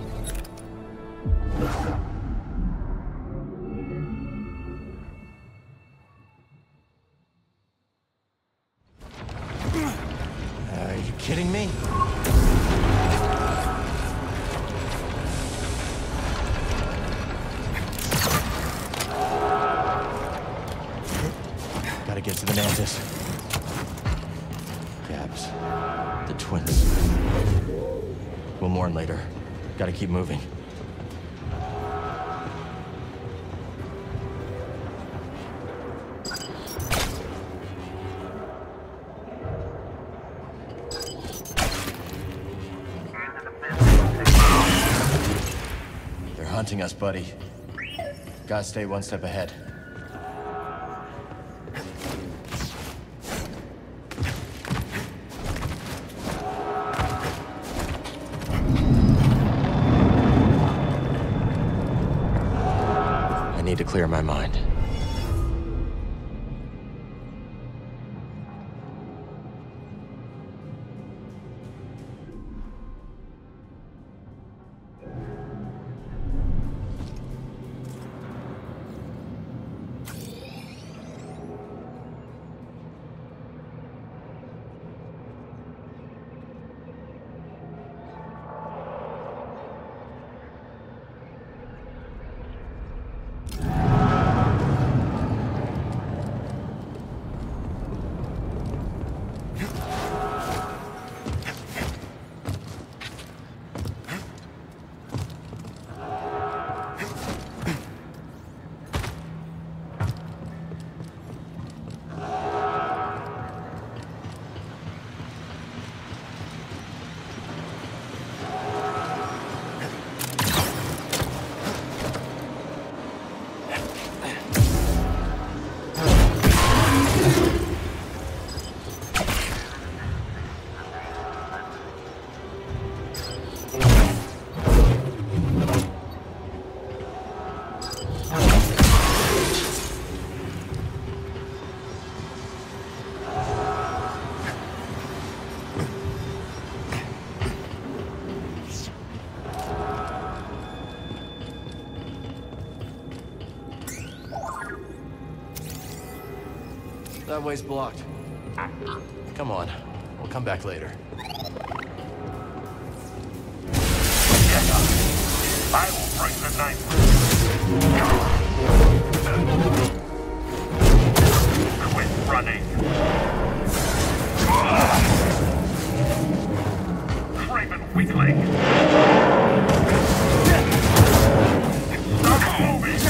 Are you kidding me? Gotta get to the Mantis. Gabs. The twins. We'll mourn later. Gotta keep moving. They're hunting us, buddy. Gotta stay one step ahead. I need to clear my mind. That way's blocked. Come on. We'll come back later. I will break the knife. Quit running. Craven weakling. Stop moving.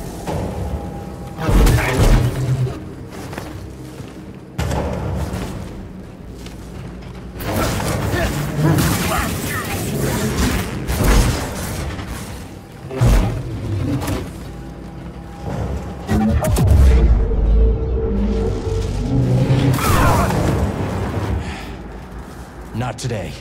Not today.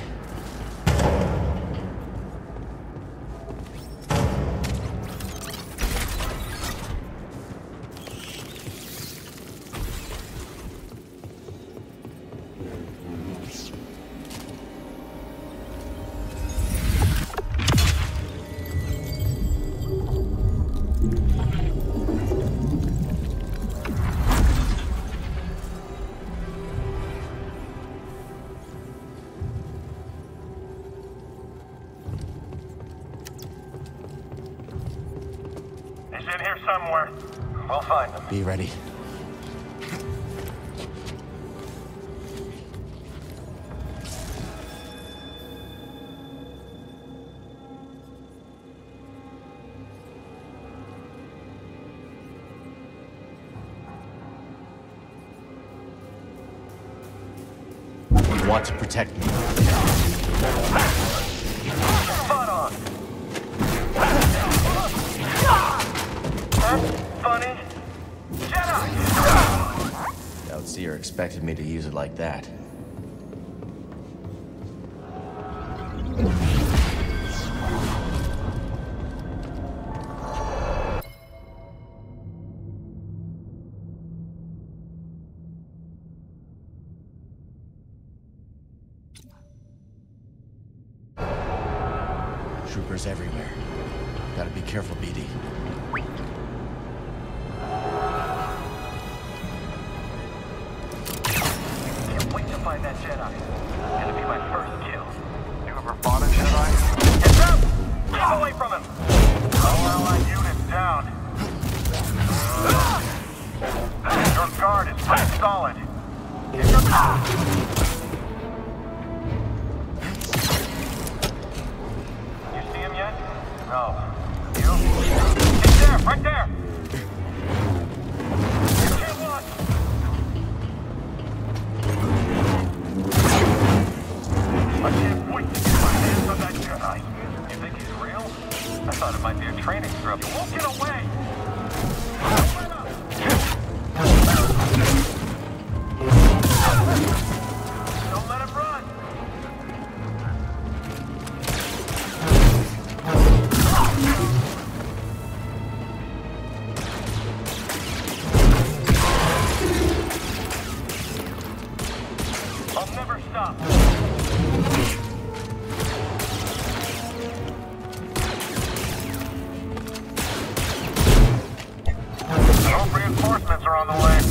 In here somewhere. We'll find them. Be ready. You want to protect me. Spot on. Funny. Jedi! Outseer expected me to use it like that. troopers everywhere. Gotta be careful, BD. Can't wait to find that Jedi. Gonna be my first kill. You ever fought a Jedi? Heads up! Keep away from him! All allied units down. Your guard is pretty solid. You see him yet? No. You? He's there, right there! You can't watch! I can't wait to get my hands on that Jedi. You think he's real? I thought it might be a training scrub. You won't get away! Don't let him run! I'll never stop. Those reinforcements are on the way.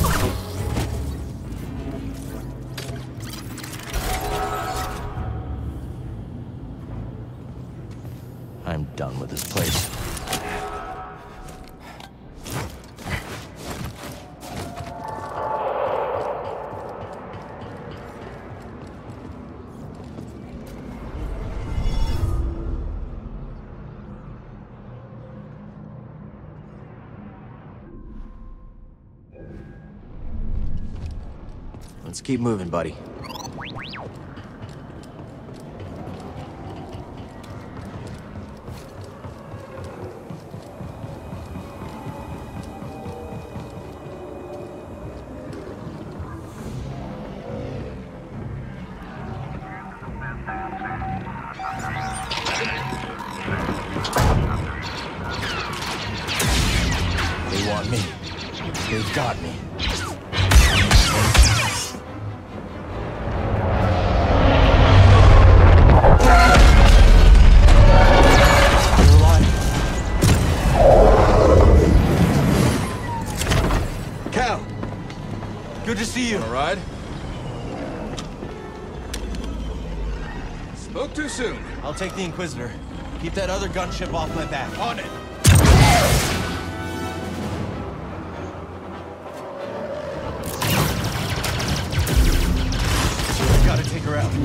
I'm done with this place. Let's keep moving, buddy. They want me. They've got me. Cal! Good to see you. All right. Spoke too soon. I'll take the Inquisitor. Keep that other gunship off my back. On it. Gotta take her out.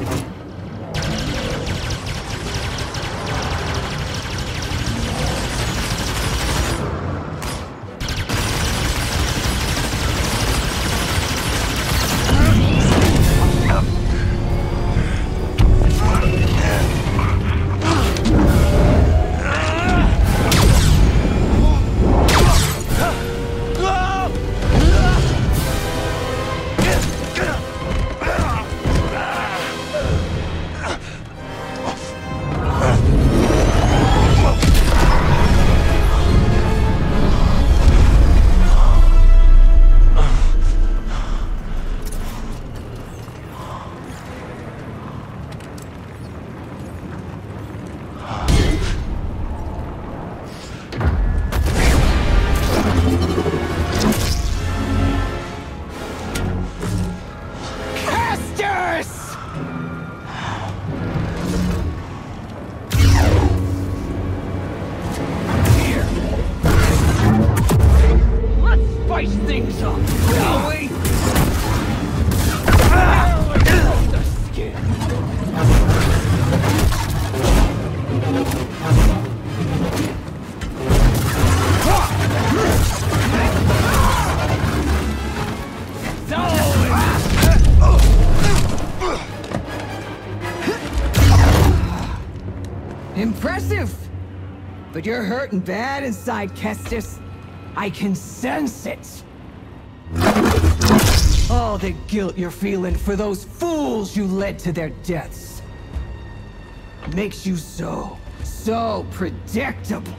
Impressive! But you're hurting bad inside, Kestis. I can sense it. All the guilt you're feeling for those fools you led to their deaths makes you so predictable.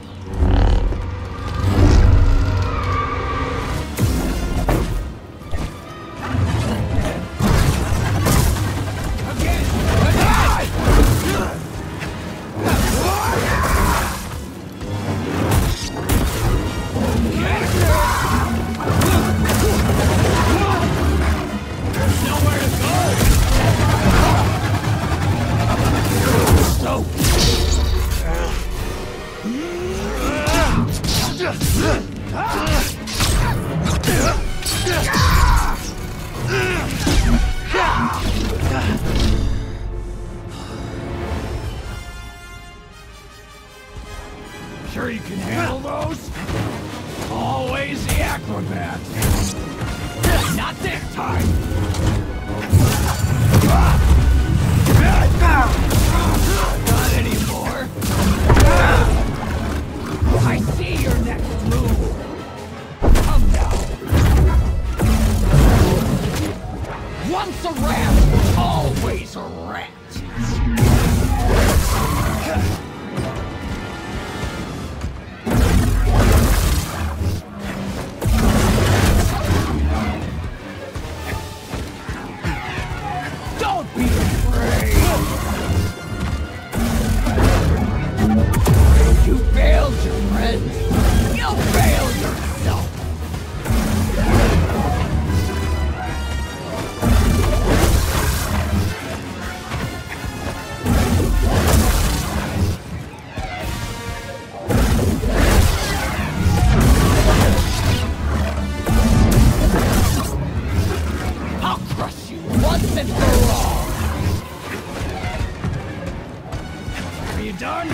Sure you can handle those? Always the acrobat. Not this time. Not anymore. I see your next move. Come now. Once a rat, always a rat. Don't be afraid. You failed your friend. You'll fail yourself. I'll crush you once and for all. Are you done?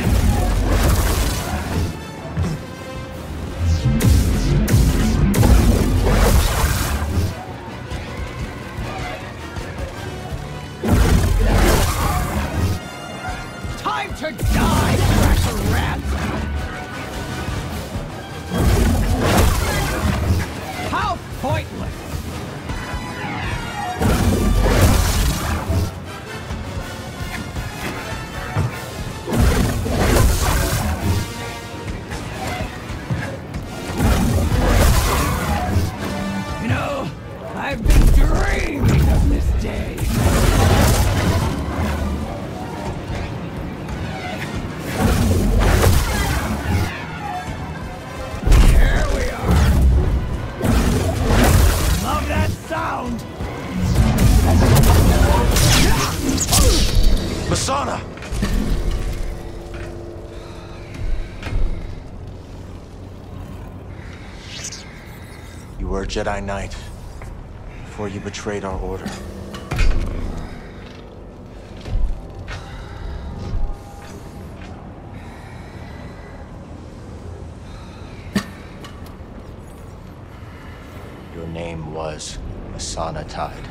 Time to die, Cracker Rat! How pointless! You know, I've been dreaming of this day. Here we are. Love that sound. Masana! You were a Jedi Knight before you betrayed our order. Your name was Masana Tide.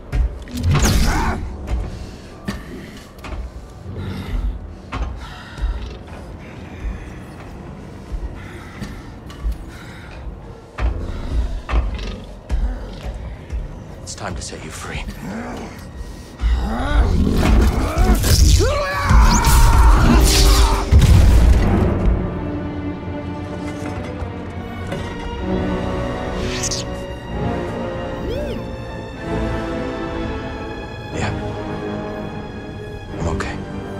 It's time to set you free. Yeah. I'm okay.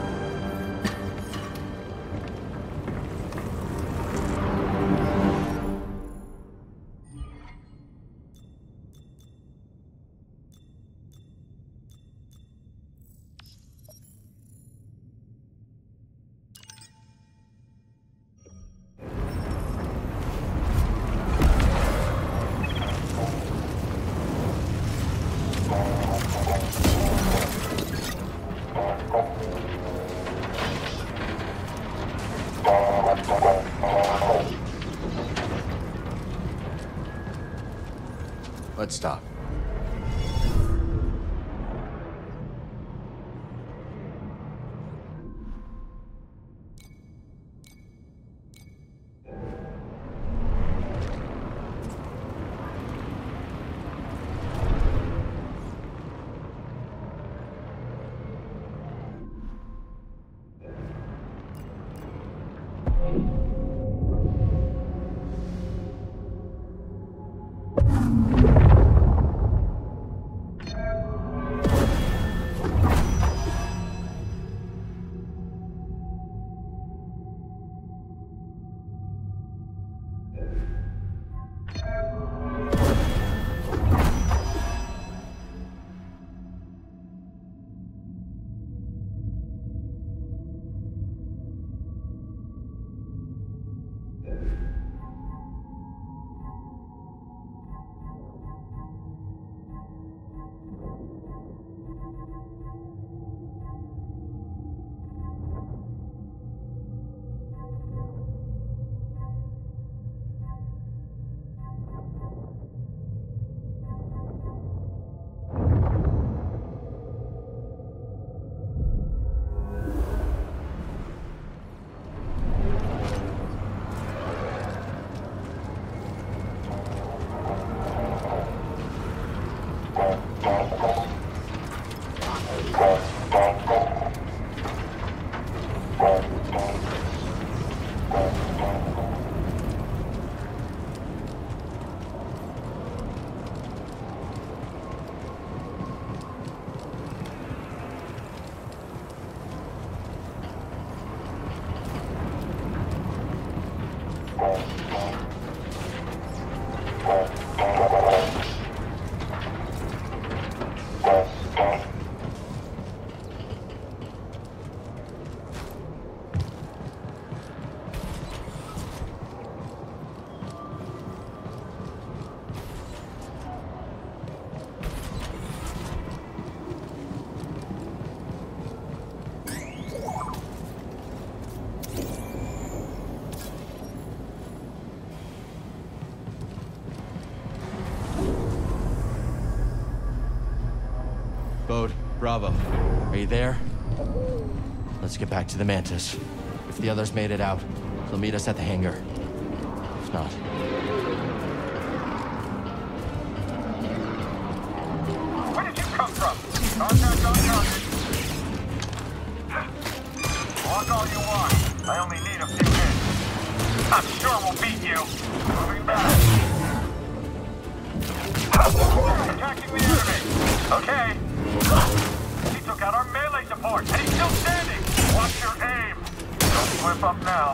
Let's stop. Bode, Bravo, are you there? Let's get back to the Mantis. If the others made it out, they'll meet us at the hangar. If not... Where did you come from? Contact on target. Walk all you want. I only need a few minutes. I'm sure we'll beat you. Moving back. Attacking the enemy. Okay. He took out our melee support, and he's still standing. Watch your aim. Don't slip up now.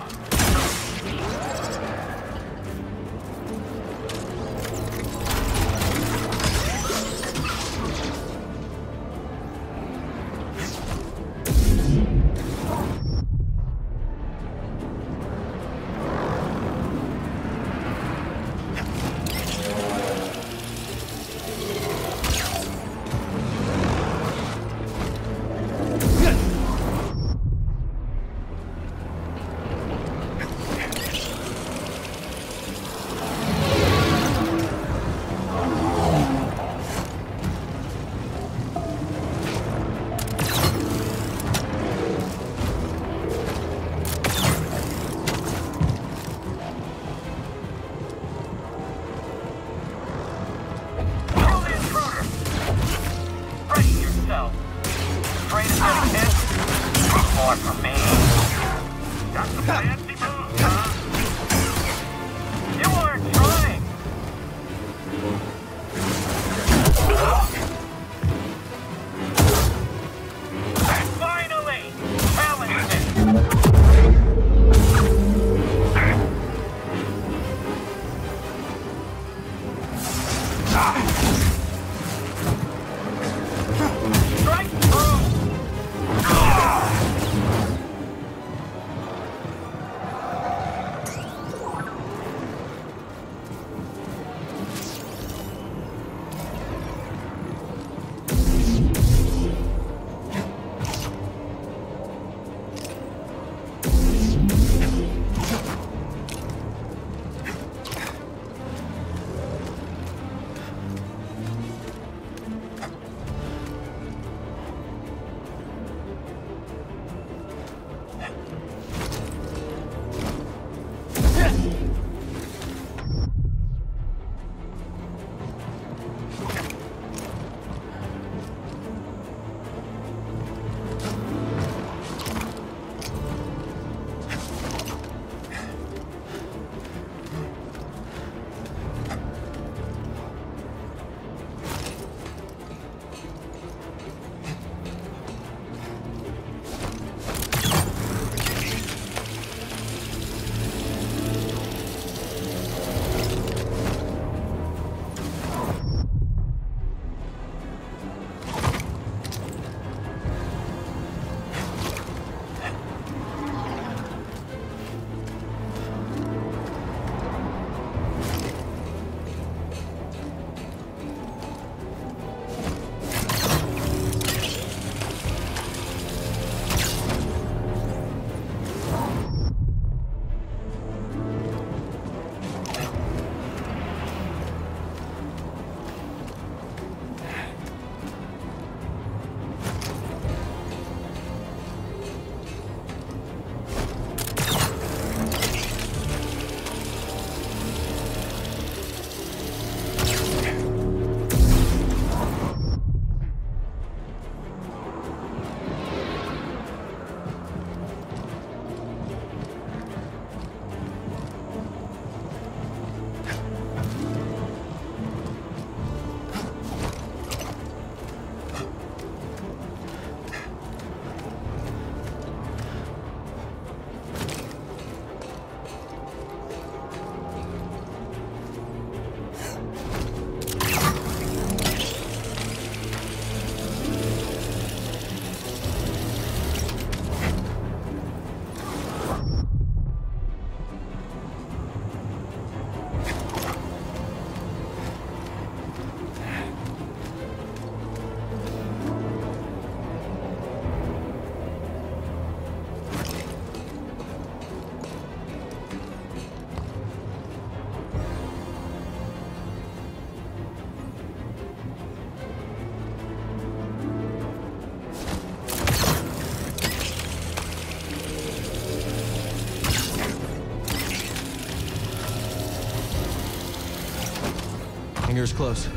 hangar's close.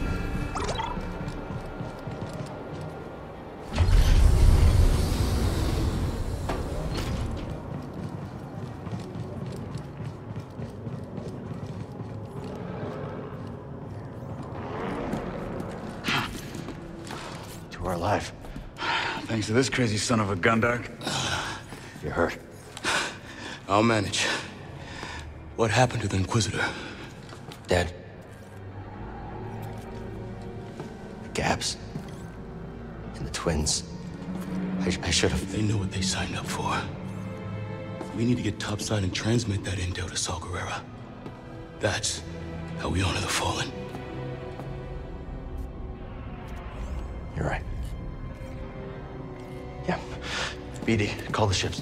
We're alive. Thanks to this crazy son of a gundark. You're hurt. I'll manage. What happened to the Inquisitor? Dead. The gaps. And the twins. I should have... They know what they signed up for. We need to get topside and transmit that intel to Saw Gerrera. That's how we honor the fallen. You're right. Yeah. BD, call the ships.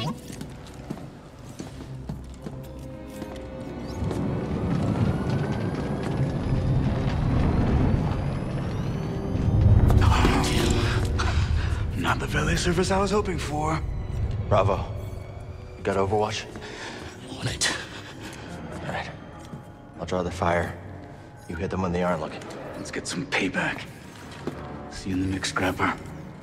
Not the valet service I was hoping for. Bravo. You got Overwatch? On it. All right. I'll draw the fire. You hit them when they aren't looking. Let's get some payback. See you in the mix, Scrapper.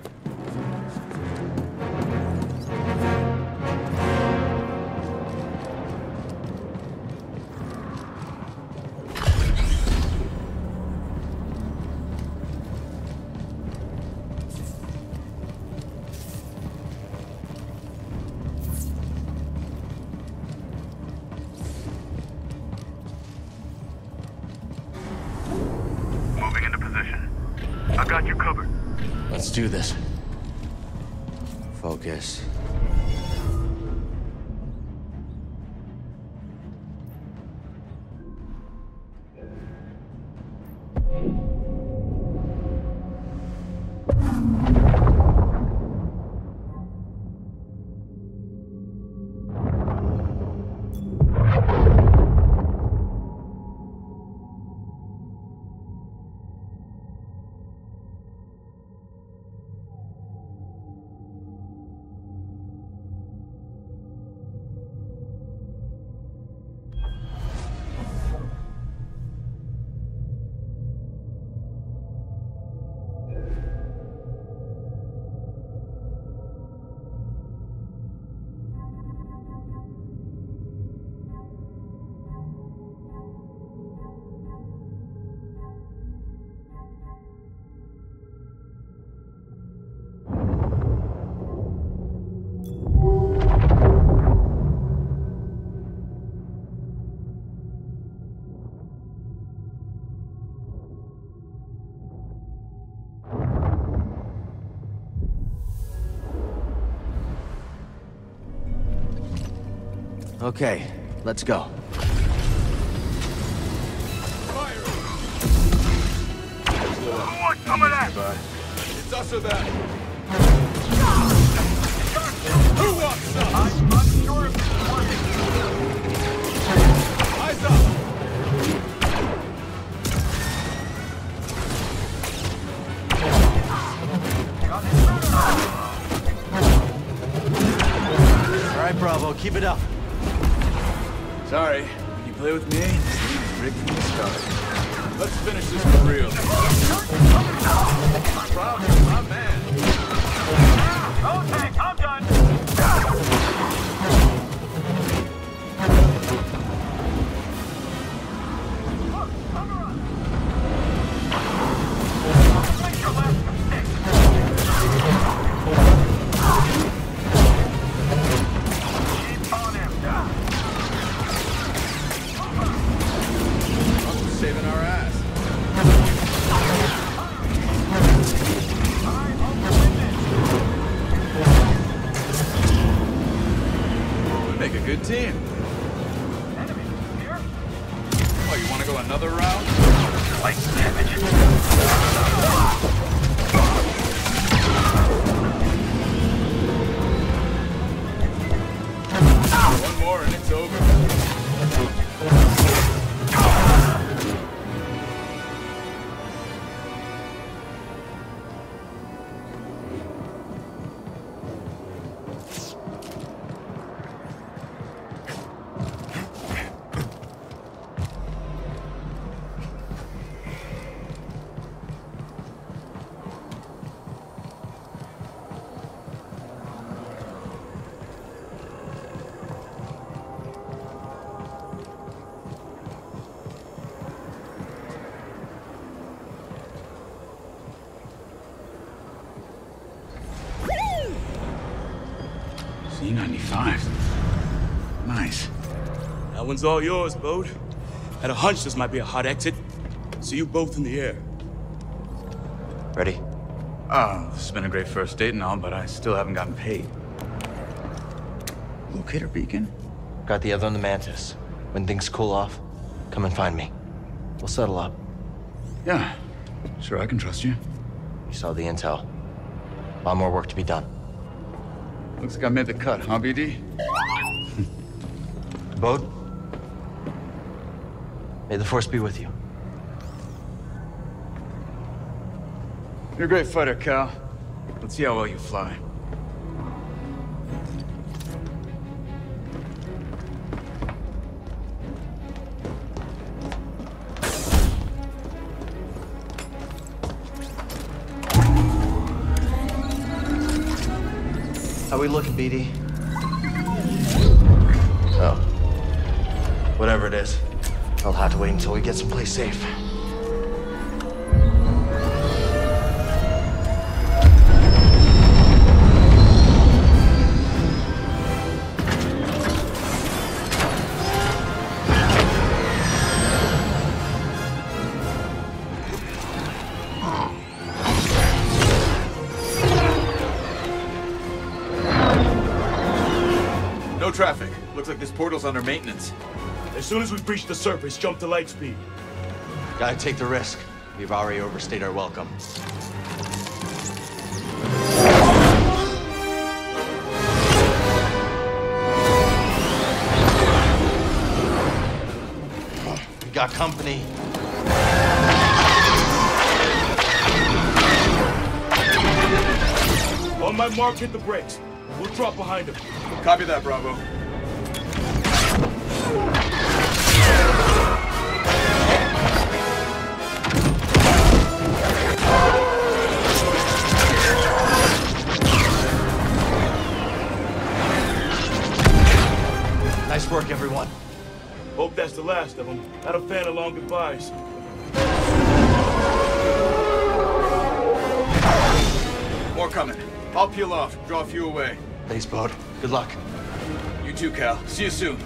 Moving into position. I've got you covered. Let's do this. Focus. Okay, let's go. Who wants some of that? It's us or them. Who wants some? I'm unsure if this is working. Eyes up. All right, Bravo, keep it up. Sorry, when you play with me, it's rigged from the start. Let's finish this for real. Proud of my man. Okay, I'm done. Look, cover us. Make your last mistake. Keep on him. Saving our ass. We make a good team. Enemy here? Oh, you want to go another round? Light damage. One more and it's over. C-95. Nice. That one's all yours, Bode. Had a hunch this might be a hot exit. See you both in the air. Ready? Oh, this has been a great first date and all, but I still haven't gotten paid. Locator beacon? Got the other on the Mantis. When things cool off, come and find me. We'll settle up. Yeah, sure, I can trust you. You saw the intel. A lot more work to be done. Looks like I made the cut, huh, BD? Bode? May the Force be with you. You're a great fighter, Cal. Let's see how well you fly. How we looking, BD? Oh. Whatever it is, I'll have to wait until we get someplace safe. No traffic. Looks like this portal's under maintenance. As soon as we breach the surface, jump to light speed. Gotta take the risk. We've already overstayed our welcome. We got company. On my mark, hit the brakes. We'll drop behind him. Copy that, Bravo. Nice work, everyone. Hope that's the last of them. Had a fan of long goodbyes. More coming. I'll peel off, draw a few away. Thanks, Bode. Good luck. You too, Cal. See you soon.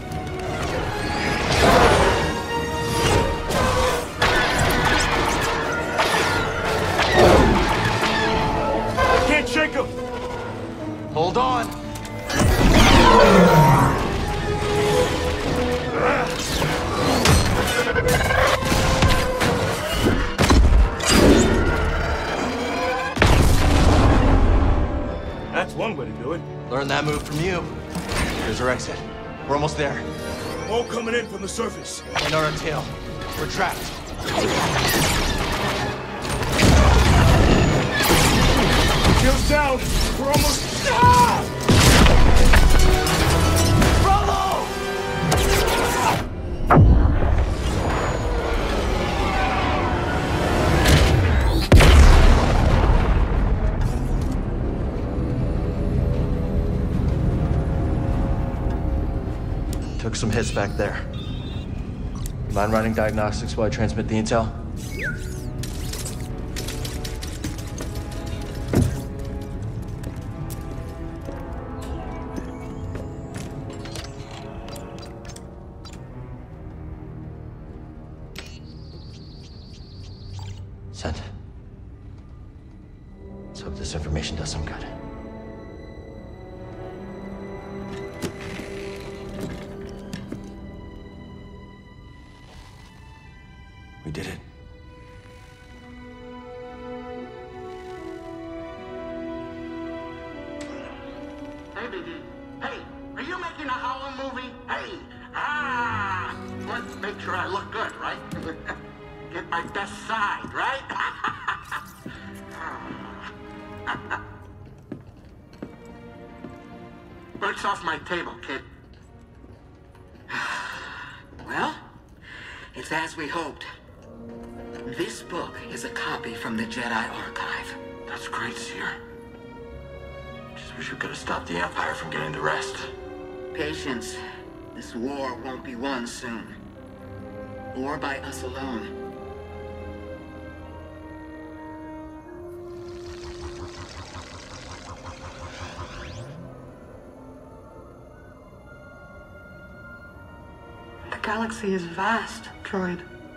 Can't shake him! Hold on. That's one way to do it. Learn that move from you. Here's our exit. We're almost there. All coming in from the surface. And on our tail. We're trapped. Tail's down. We're almost... Ah! Took some hits back there. Mind running diagnostics while I transmit the intel? Sent. Let's hope this information does some good. We did it. Hey, BD. Hey, are you making a Howler movie? Hey, let's make sure I look good, right? Get my best side, right? Birds off my table, kid. Well, it's as we hoped. This book is a copy from the Jedi Archive. That's great, Seer. Just wish we could have stopped the Empire from getting the rest. Patience. This war won't be won soon. Or by us alone. galaxy is vast, droid.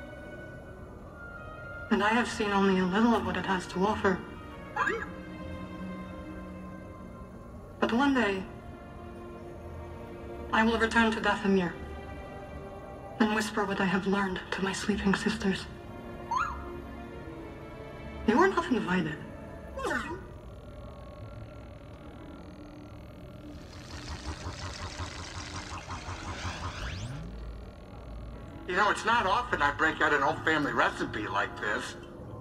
And I have seen only a little of what it has to offer. But one day, I will return to Dathomir and whisper what I have learned to my sleeping sisters. You are not invited. You know, it's not often I break out an old family recipe like this.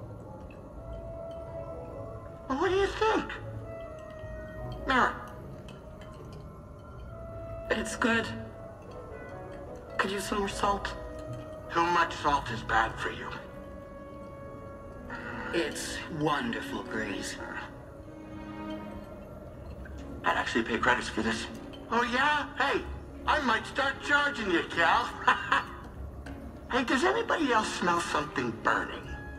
Well, what do you think? Mara. It's good. Could use some more salt. Too much salt is bad for you. It's wonderful, Grease. I'd actually pay credits for this. Oh, yeah? Hey, I might start charging you, Cal. Hey, does anybody else smell something burning?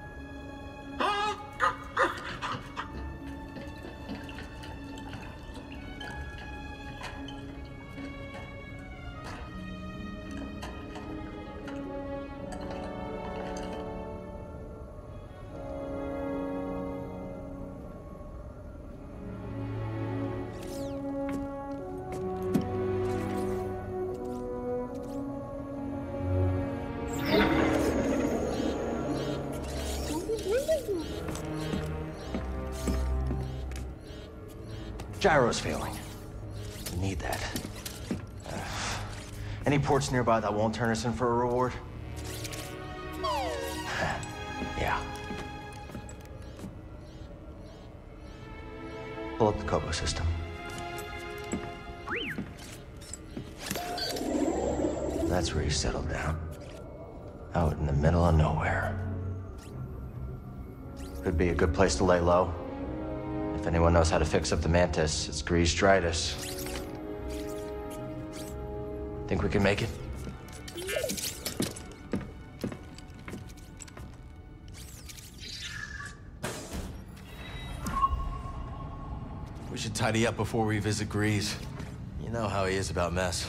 Gyro's failing. We need that. Any ports nearby that won't turn us in for a reward? Yeah. Pull up the Kobo system. That's where you settled down. Out in the middle of nowhere. Could be a good place to lay low. If anyone knows how to fix up the Mantis, it's Grease Dritus. Think we can make it? We should tidy up before we visit Grease. You know how he is about mess.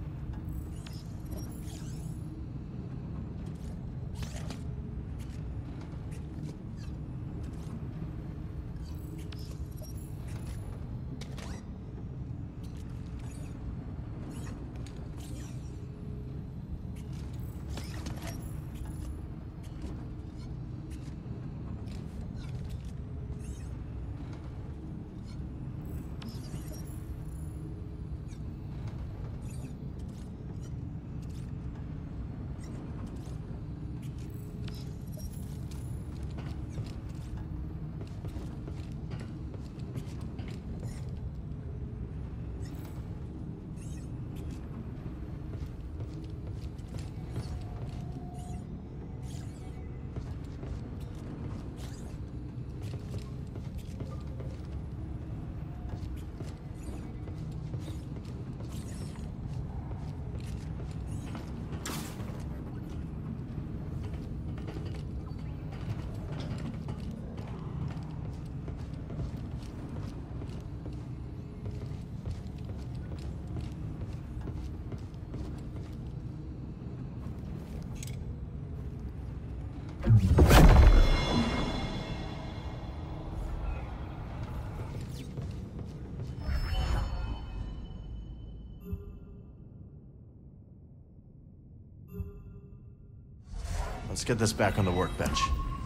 Let's get this back on the workbench.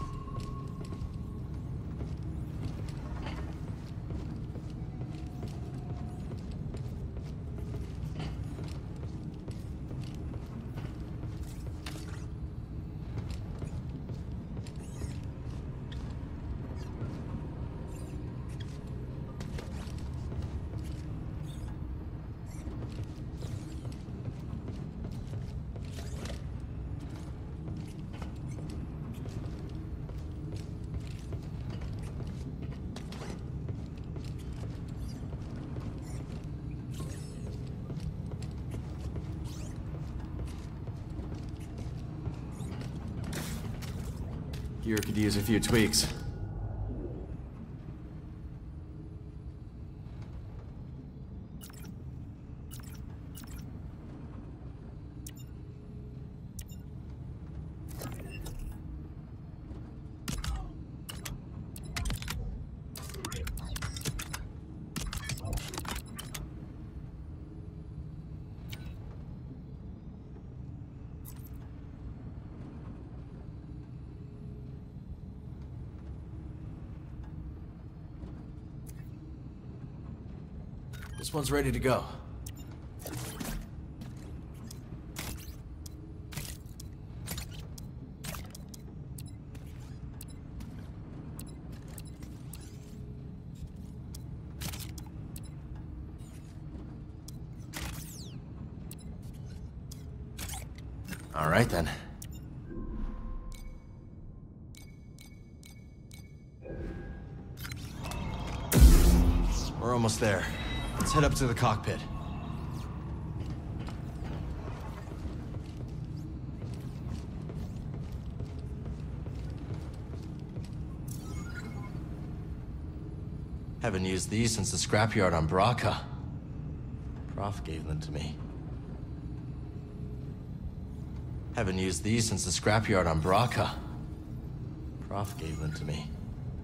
Gear could use a few tweaks. This one's ready to go. All right, then. We're almost there. Let's head up to the cockpit. Haven't used these since the scrapyard on Braca. Prof gave them to me. Haven't used these since the scrapyard on Braca. Prof gave them to me.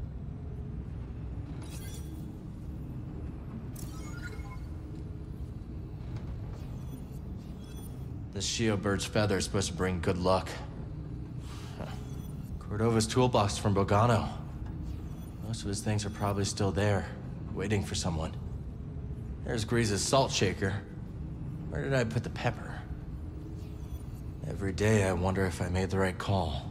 This Shio bird's feather is supposed to bring good luck. Cordova's toolbox from Bogano. Most of his things are probably still there, waiting for someone. There's Grease's salt shaker. Where did I put the pepper? Every day I wonder if I made the right call.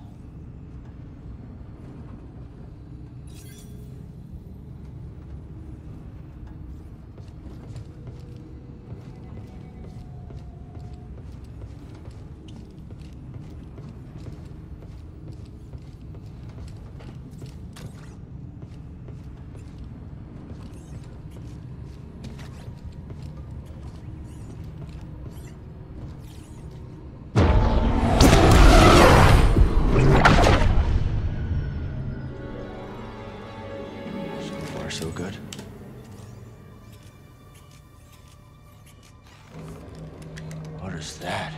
So good. What is that?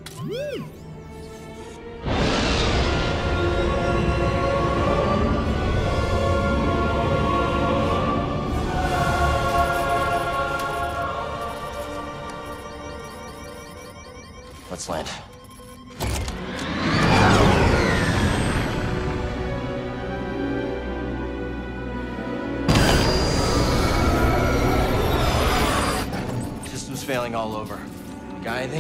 Let's land. Failing all over. Got anything?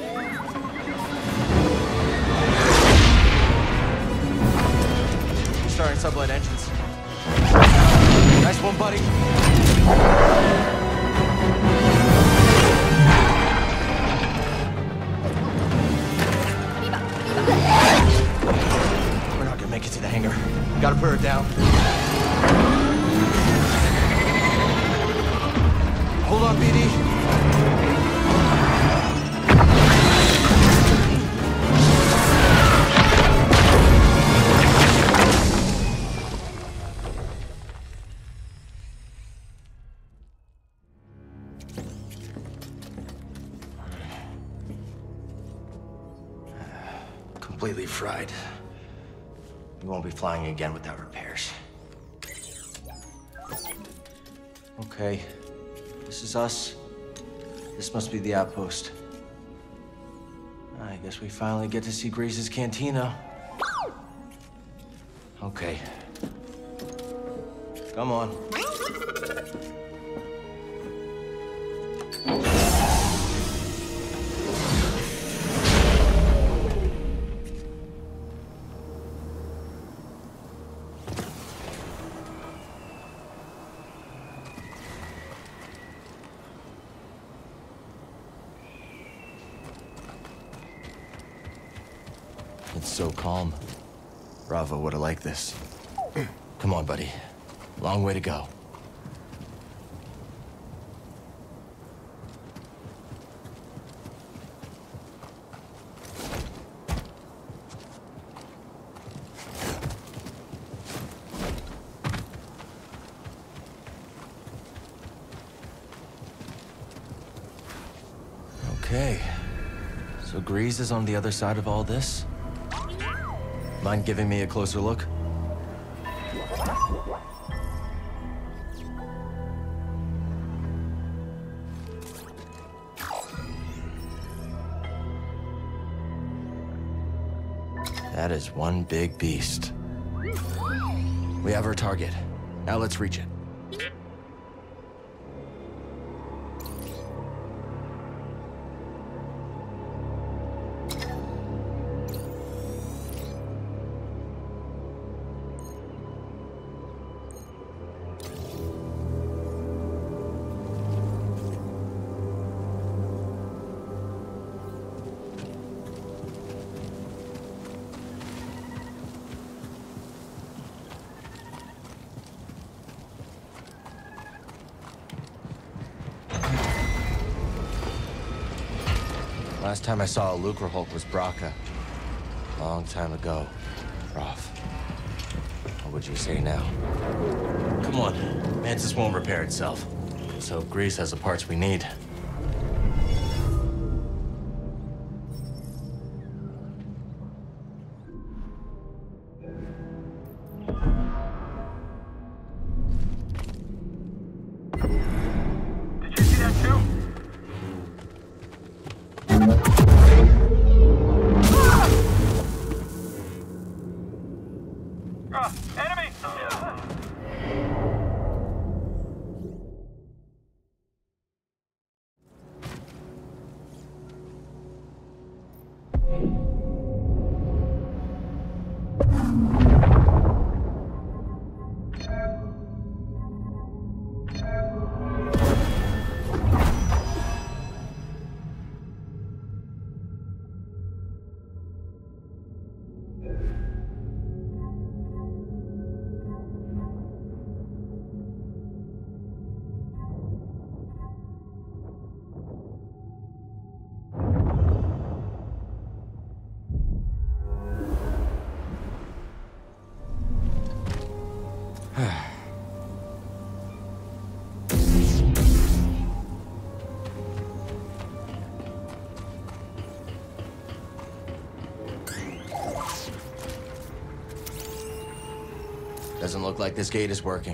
Starting sublight engines. Nice one, buddy. We're not gonna make it to the hangar. Gotta put her down. Hold on, BD. Completely fried. We won't be flying again without repairs. Okay. This is us. This must be the outpost. I guess we finally get to see Grace's cantina. Okay. Come on. It's so calm. Bravo would have liked this. Come on, buddy. Long way to go. Okay. So Grease is on the other side of all this? Mind giving me a closer look? That is one big beast. We have our target. Now let's reach it. Last time I saw a Lucre Hulk was Braca. Long time ago. Roth. What would you say now? Come on. Mantis won't repair itself. So Grease has the parts we need. Did you see that too? Enemy! Doesn't look like this gate is working.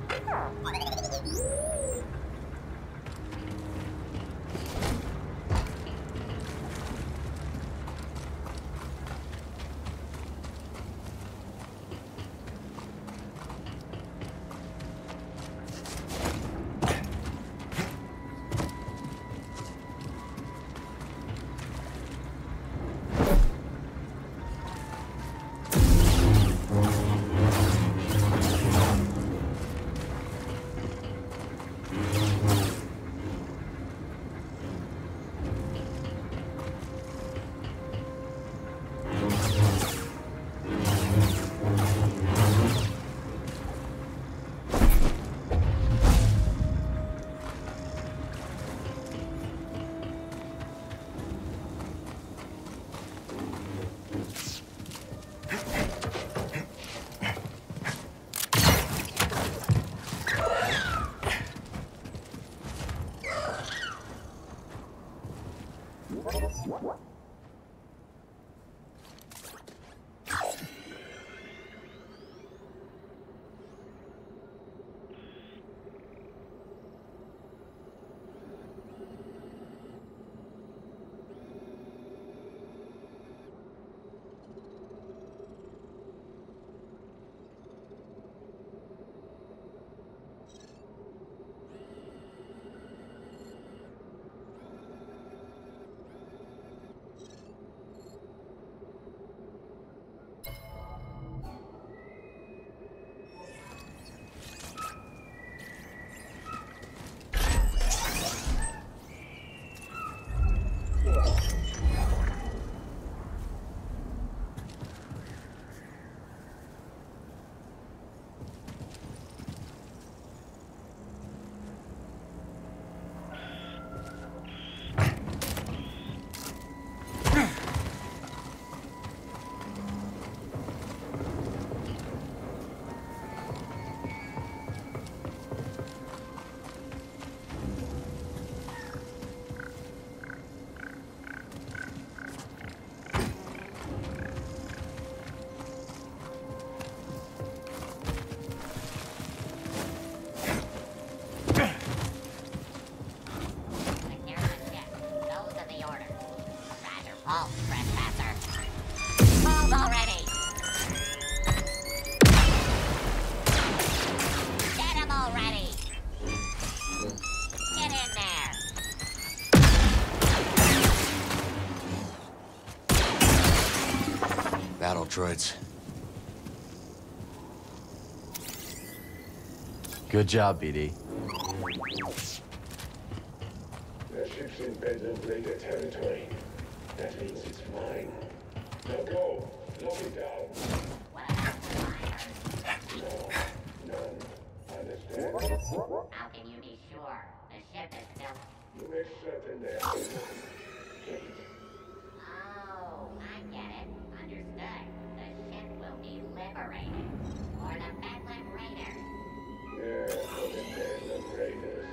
Battle droids. Good job, BD. The ship's in Bender territory. That means it's mine. Now go. Lock it down. No. None. Understand? How can you be sure? The ship is still... You make certain there. Get it. I get it. Understood. The ship will be liberated. For the Bedlam Raiders. Yeah, for the Bedlam Raiders.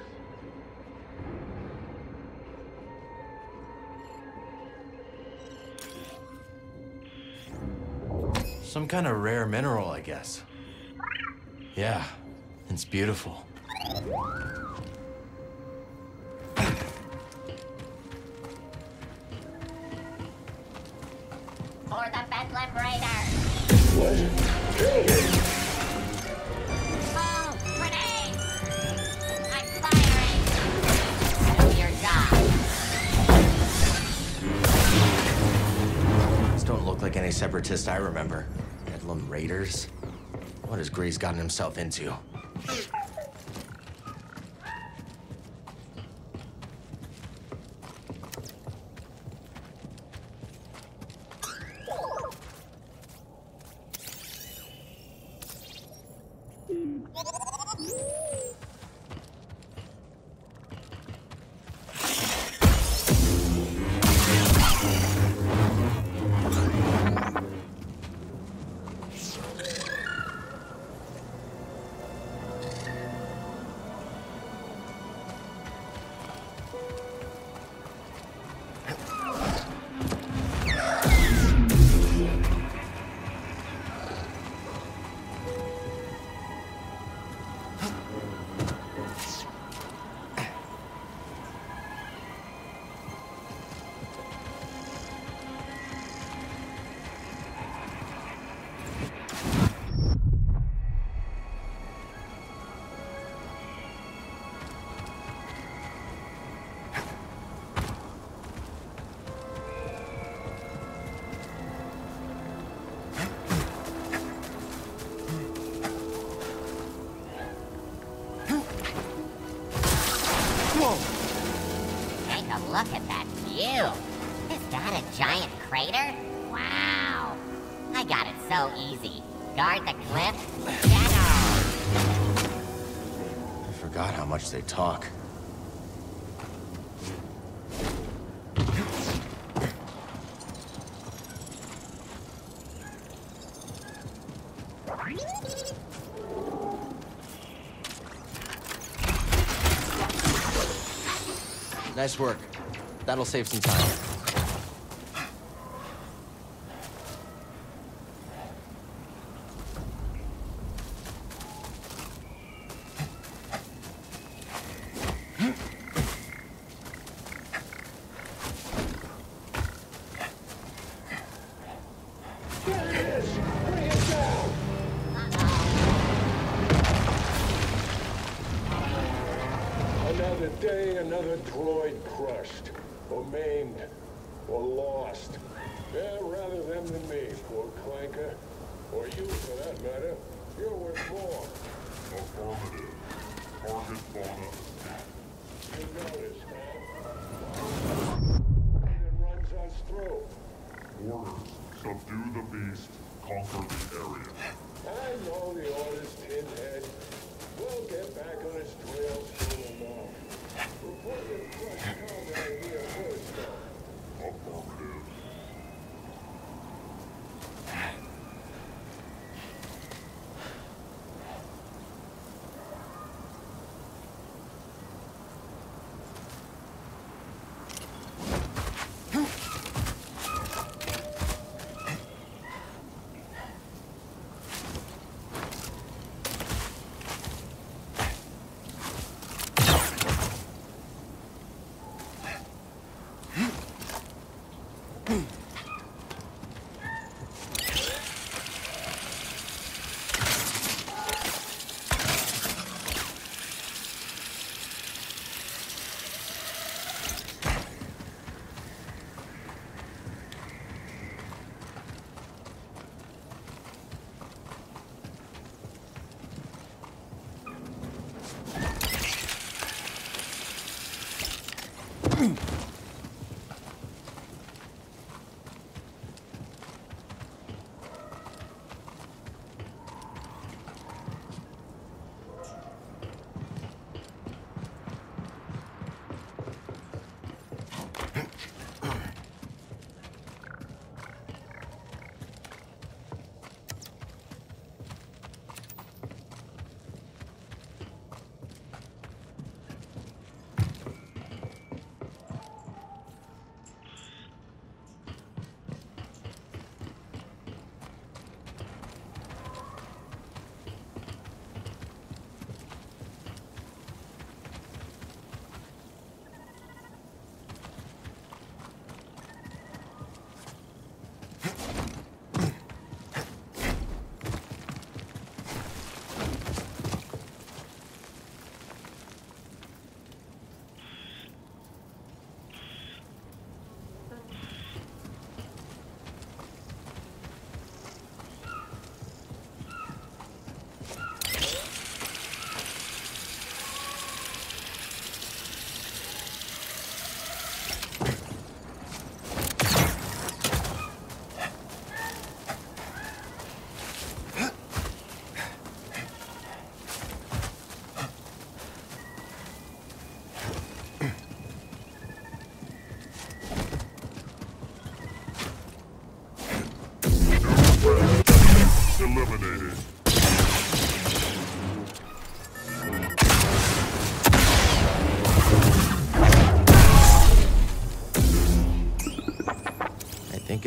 Some kind of rare mineral, I guess. Yeah, it's beautiful. For the Bedlam Raiders. What? Kill him! Oh, grenade! I'm firing. Do your job. These don't look like any separatists I remember. Bedlam Raiders? What has Grease gotten himself into? Take a look at that view. Is that a giant crater? Wow. I got it so easy. Guard the cliff. Shadow. I forgot how much they talk. Nice work. That'll save some time. Another day, another droid crushed, or maimed, or lost. Yeah, rather them than me, poor clanker. Or you, for that matter. You're worth more. Affirmative. Target fauna. You notice, huh? It runs us through. Orders. Subdue the beast. Conquer the area. I know the orders, Pinhead. We'll get back on its trail soon enough. Report your crushed comrade here first, though. Affirmative.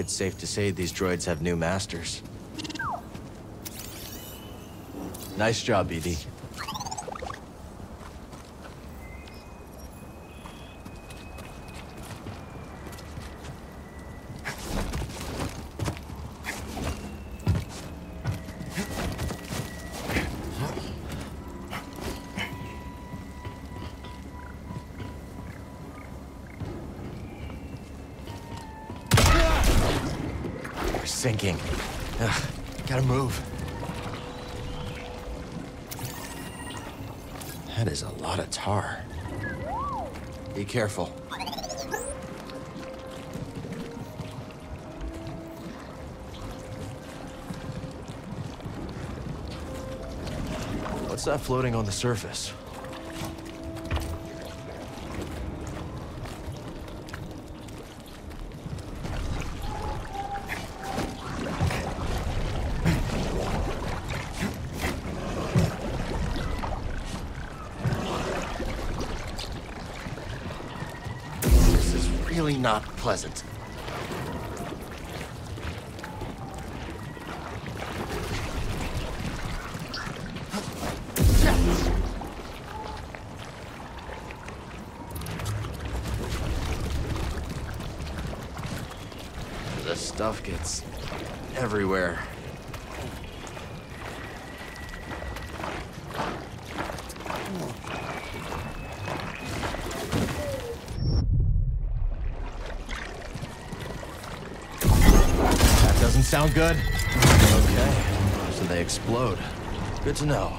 it's safe to say these droids have new masters. Nice job, BD. We're sinking. Ugh, gotta move. That is a lot of tar. Be careful. What's that floating on the surface? Really not pleasant. The stuff gets everywhere. Doesn't sound good. Okay, so they explode. Good to know.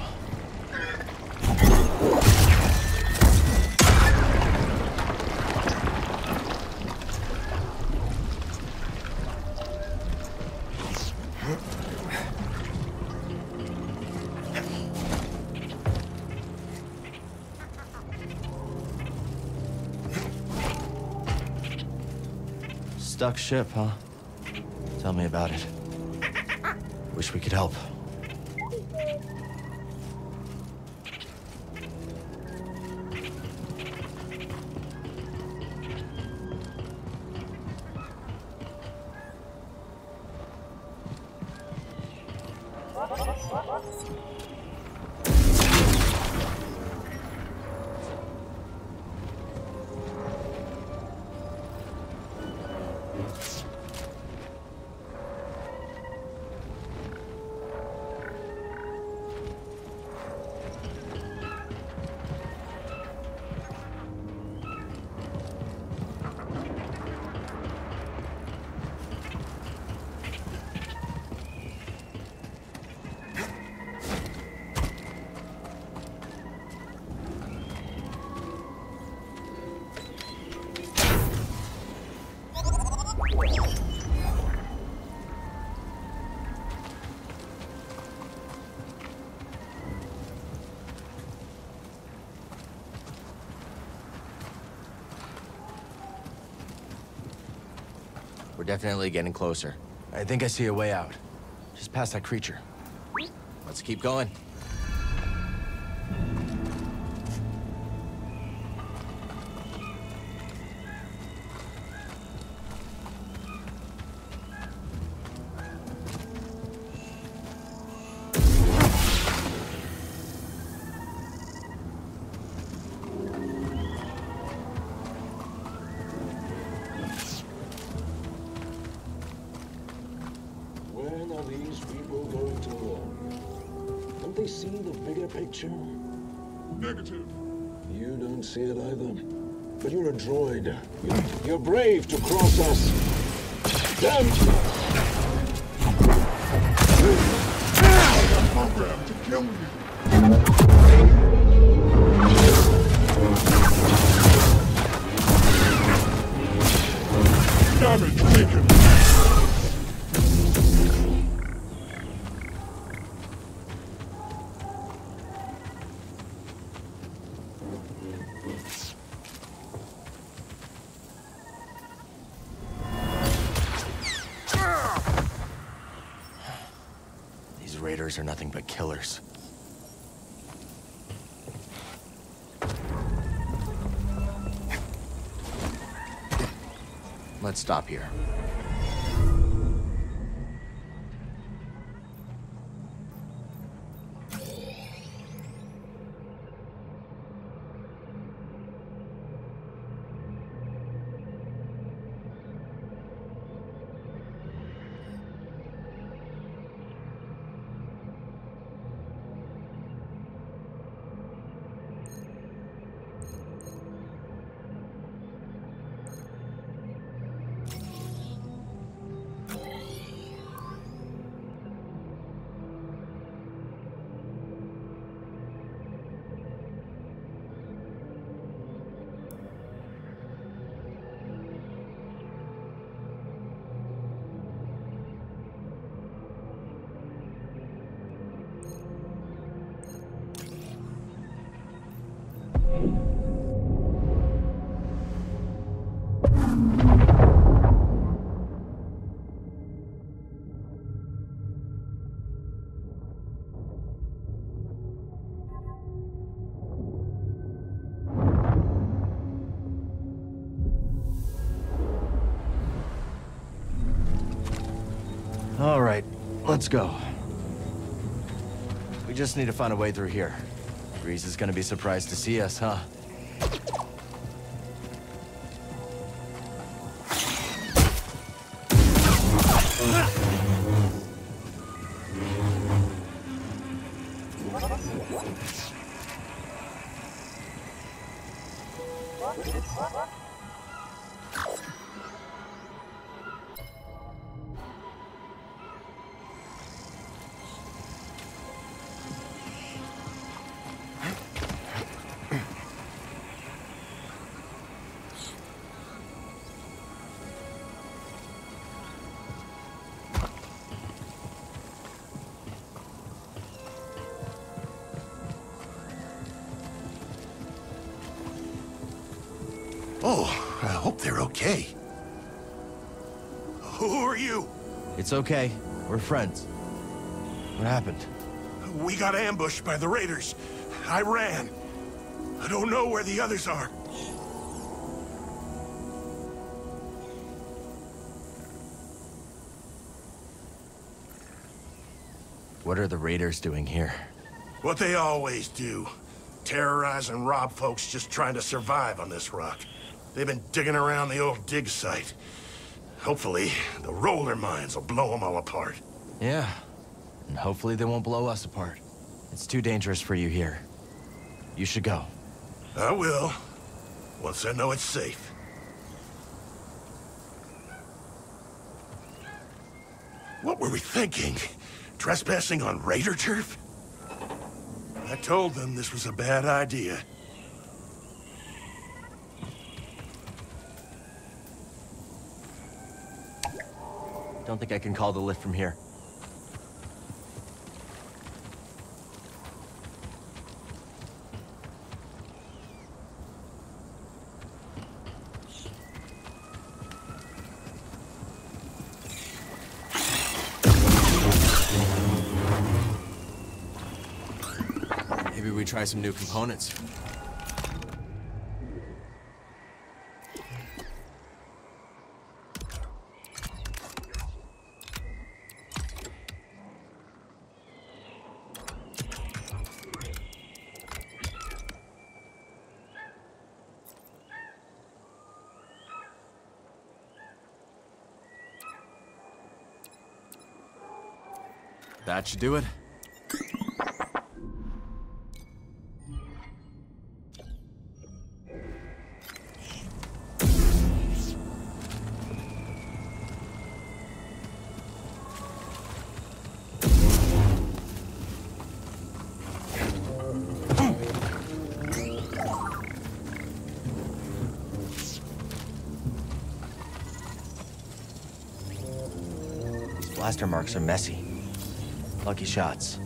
Stuck ship, huh? Tell me about it. Wish we could help. We're definitely getting closer. I think I see a way out. Just past that creature. Let's keep going. Picture? Negative. You don't see it either. But you're a droid. You're brave to cross us. Damn! I'm programmed to kill you. Damage taken. Raiders are nothing but killers. Let's stop here. All right, let's go. We just need to find a way through here. Grease is gonna be surprised to see us, huh? Oh, I hope they're okay. Who are you? It's okay. We're friends. What happened? We got ambushed by the raiders. I ran. I don't know where the others are. What are the raiders doing here? What they always do. Terrorize and rob folks just trying to survive on this rock. They've been digging around the old dig site. Hopefully, the roller mines will blow them all apart. Yeah, and hopefully they won't blow us apart. It's too dangerous for you here. You should go. I will, once I know it's safe. What were we thinking? Trespassing on raider turf? I told them this was a bad idea. Don't think I can call the lift from here. Maybe we try some new components. That should do it. These blaster marks are messy. Lucky shots.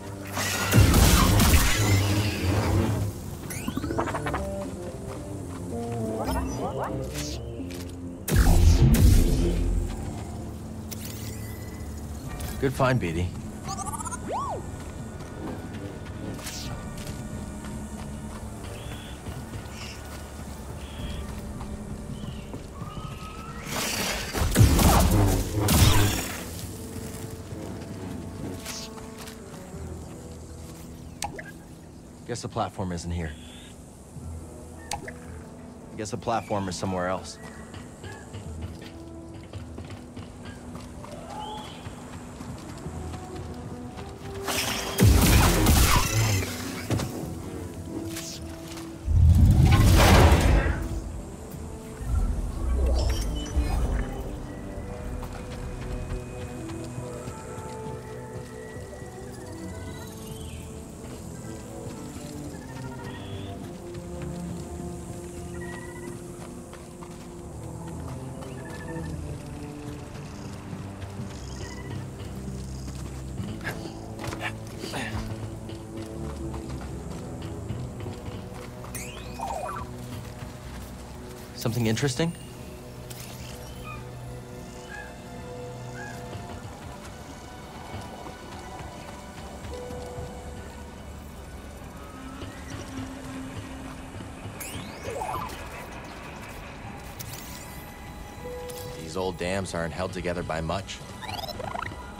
Good find, BD. Guess the platform isn't here. I guess the platform is somewhere else. Something interesting? These old dams aren't held together by much.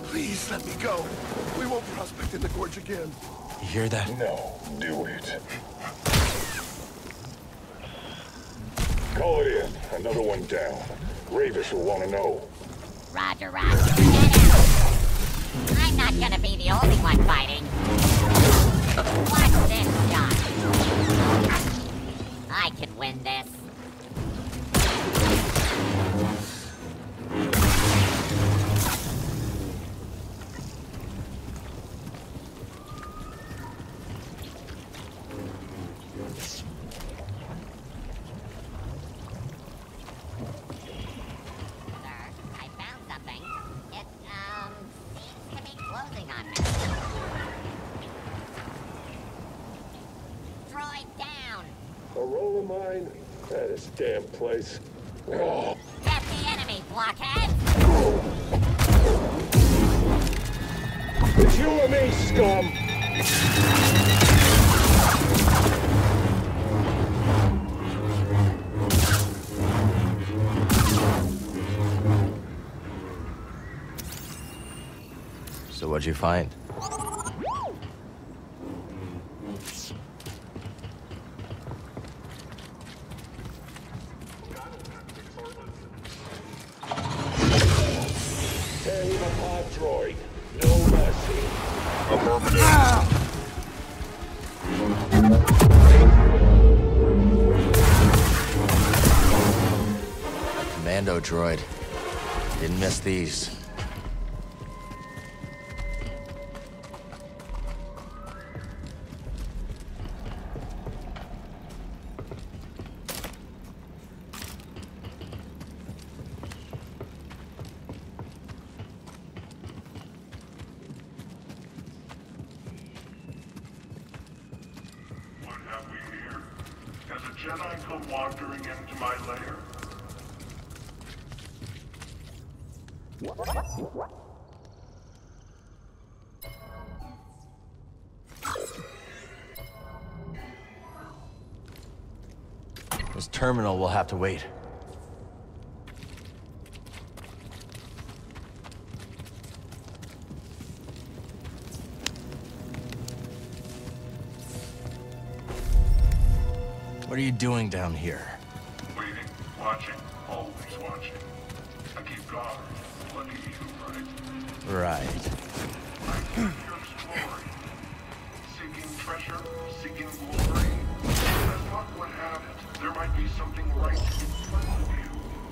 Please let me go. We won't prospect in the gorge again. You hear that? No, do it. Call it in. Another one down. Ravis will want to know. Roger, Roger. Get out. I'm not gonna be the only one fighting. Watch this, John. I can win this. Damn place. Oh. Get the enemy, blockhead! It's you or me, scum! So what'd you find? Commando droid. Didn't miss these. What have we here? Has a Jedi come wandering into my lair? This terminal will have to wait. What are you doing down here? Waiting, watching, always watching. I keep guard. Lucky you, right? Right. I'm here exploring. Seeking treasure, seeking glory. As luck would have it, there might be something right in front of you.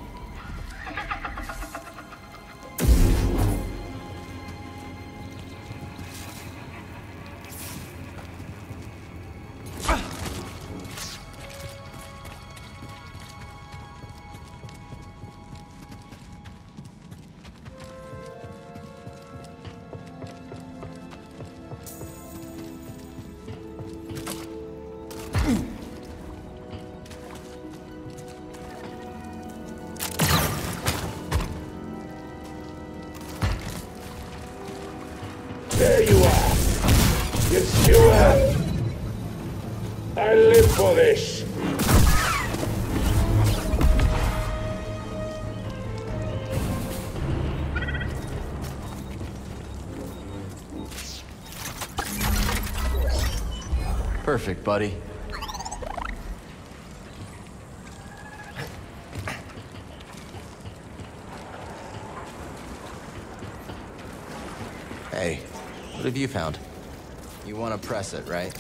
There you are. Yeshua. I live for this. Perfect, buddy. Hey, what have you found? You want to press it, right?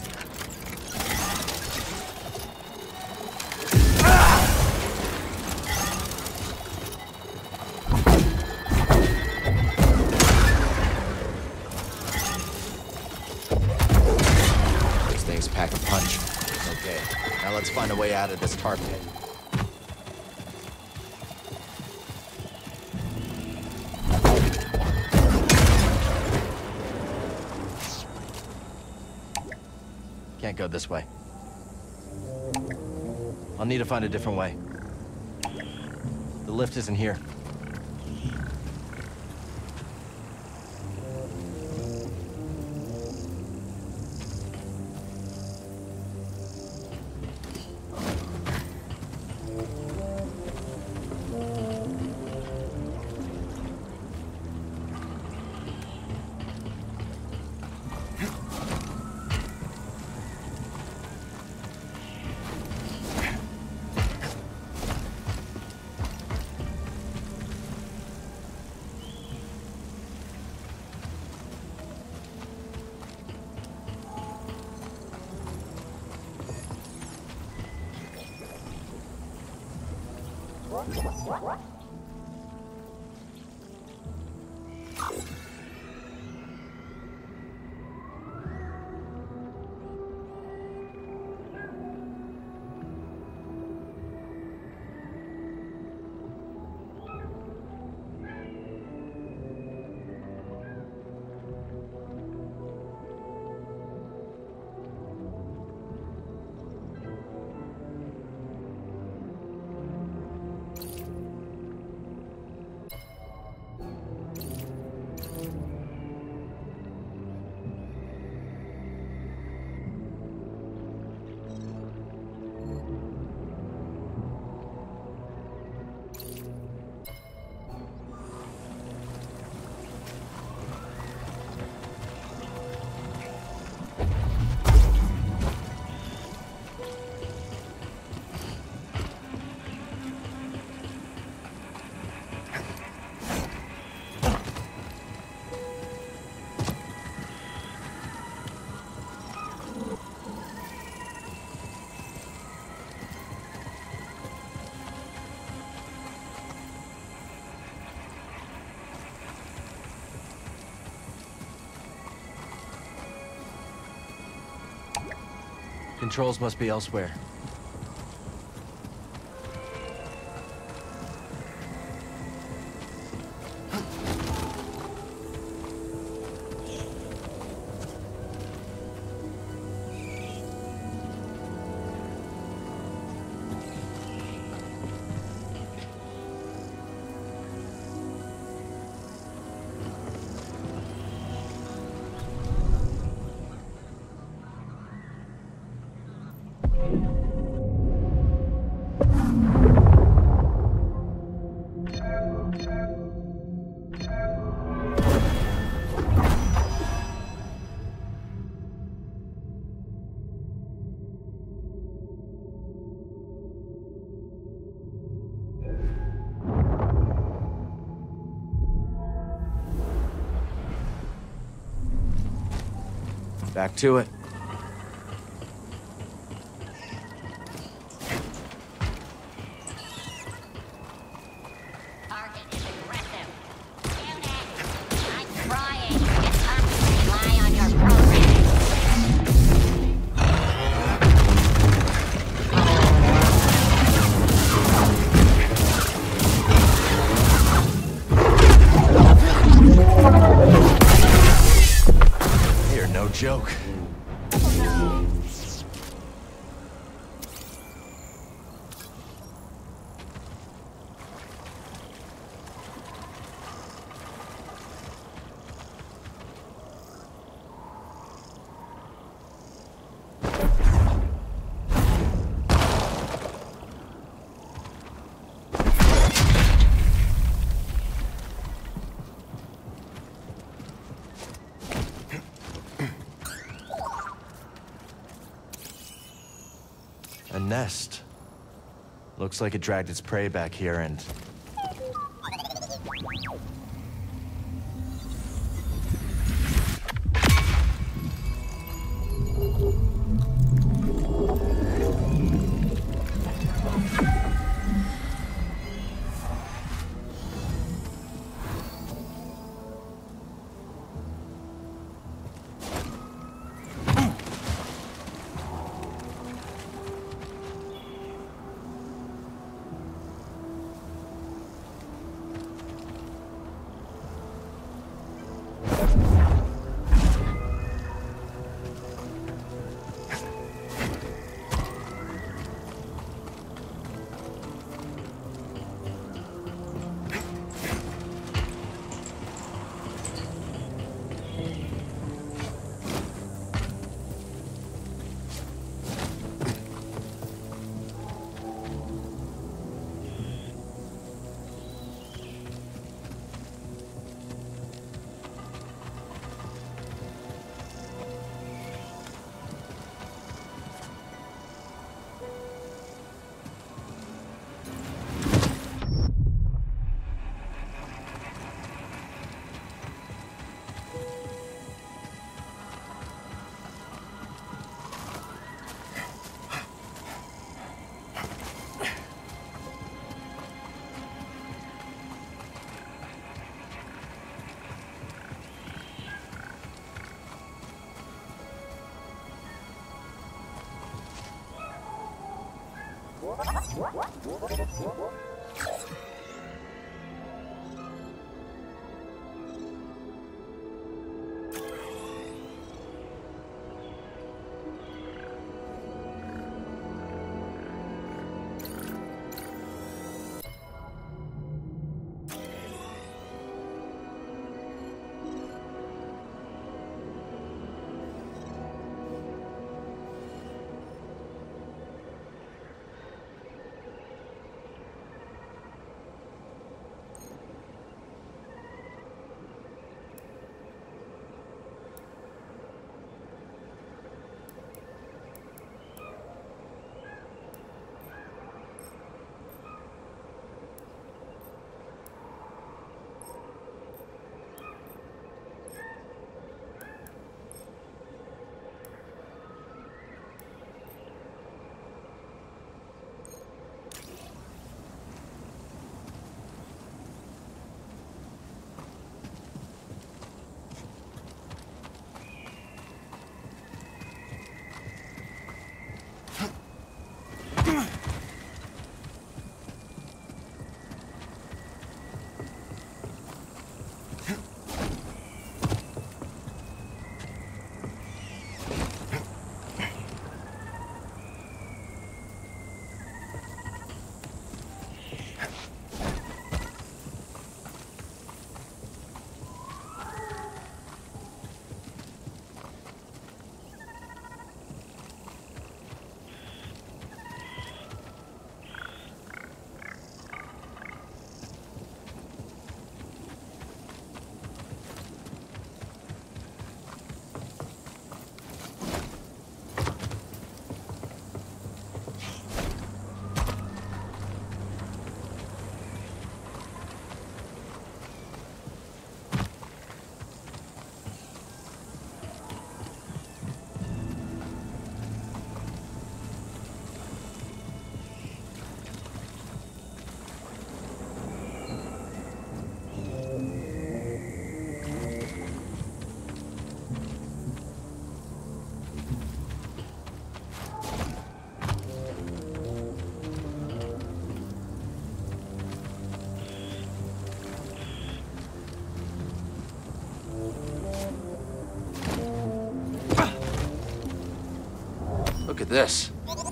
Those things pack a punch. Okay, now let's find a way out of this tar pit. Can't go this way. I'll need to find a different way. The lift isn't here. Controls must be elsewhere. Back to it. Target is aggressive. Unit, I'm trying. It's up to rely on your programming. You're no joke. A nest. Looks like it dragged its prey back here and... Look at this.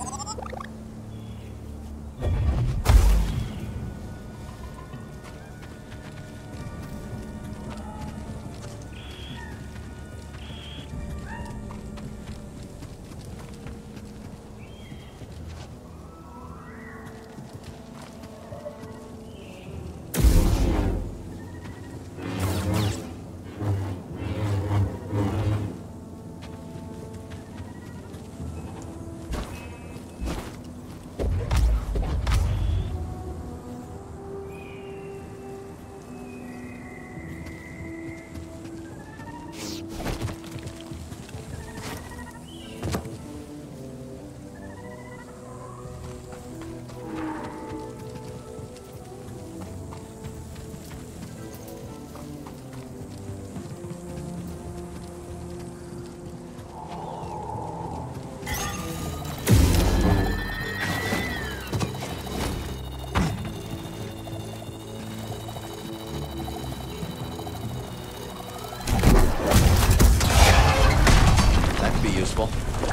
Useful.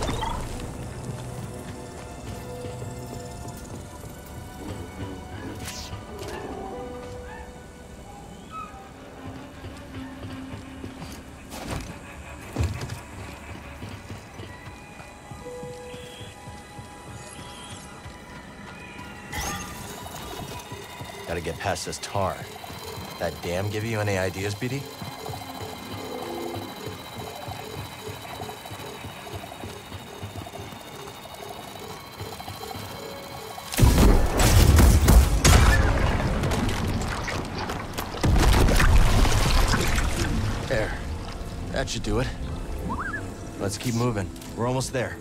Gotta get past this tar. That dam give you any ideas, BD? There. That should do it. Let's keep moving. We're almost there.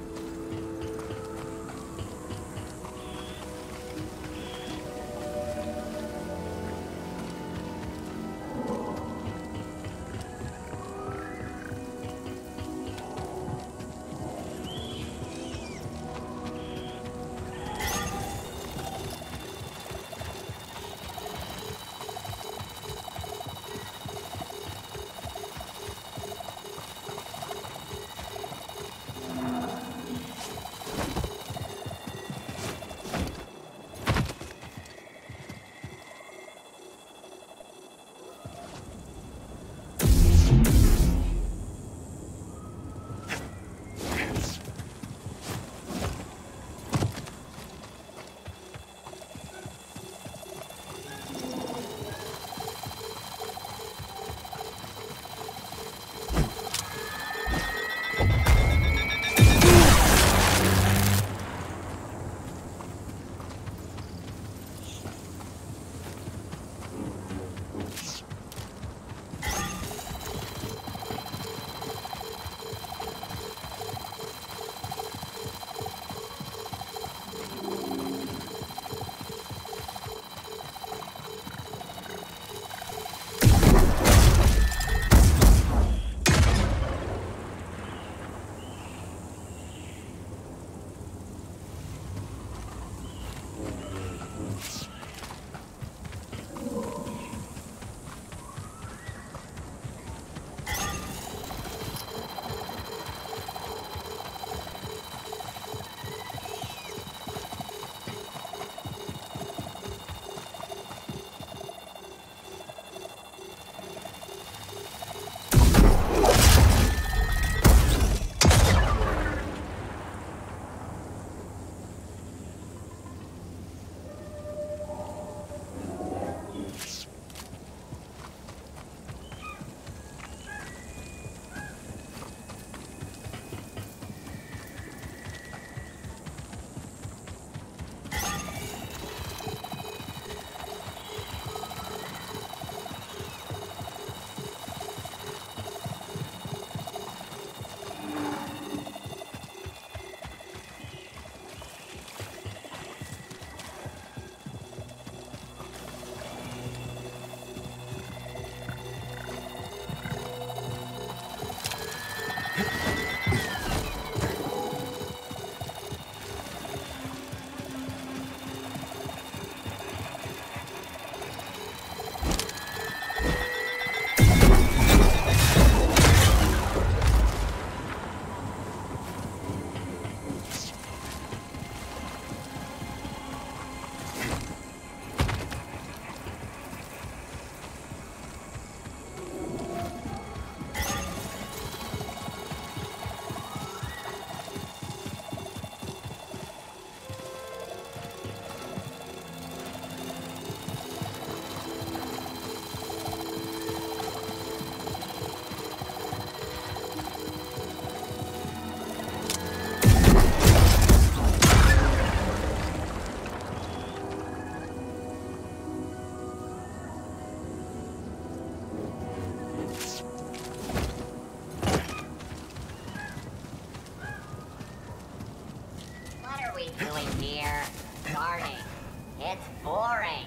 doing here? Guarding. It's boring.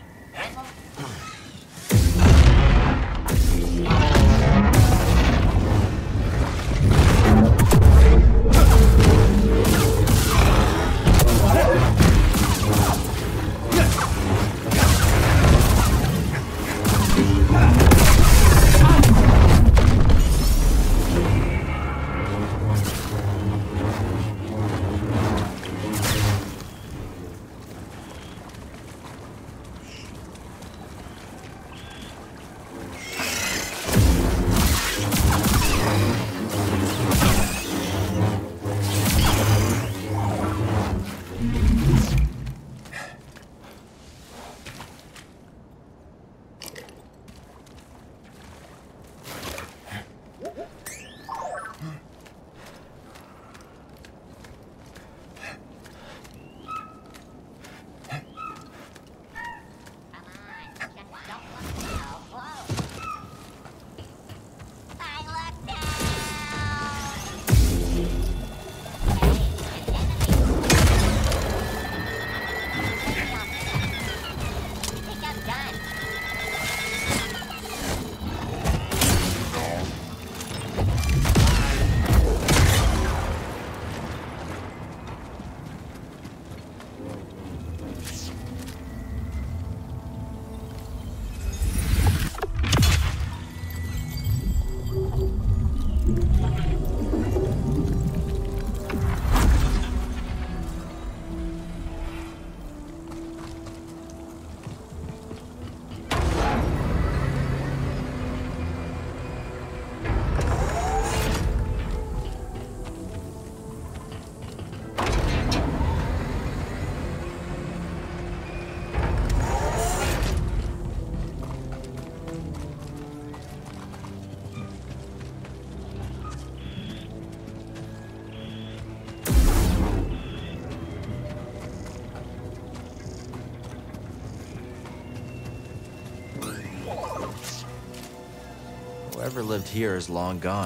Whoever lived here is long gone.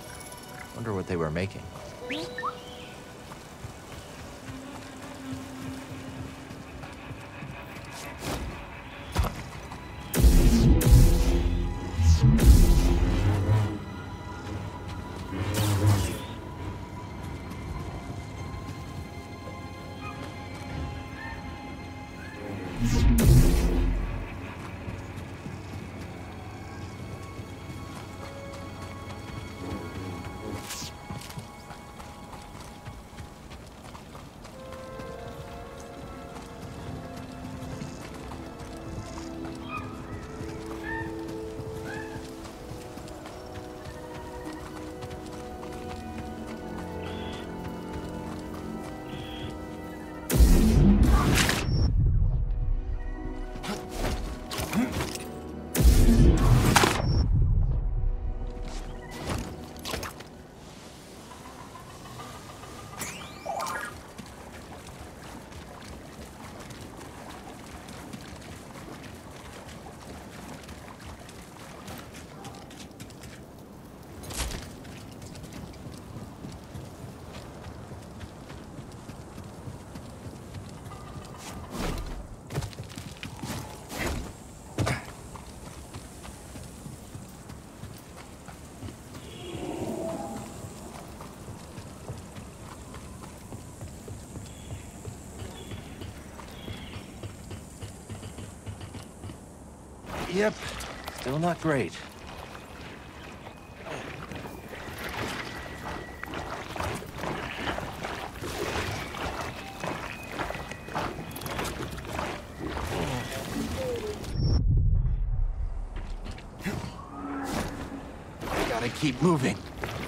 Wonder what they were making. Yep, still not great. Gotta keep moving.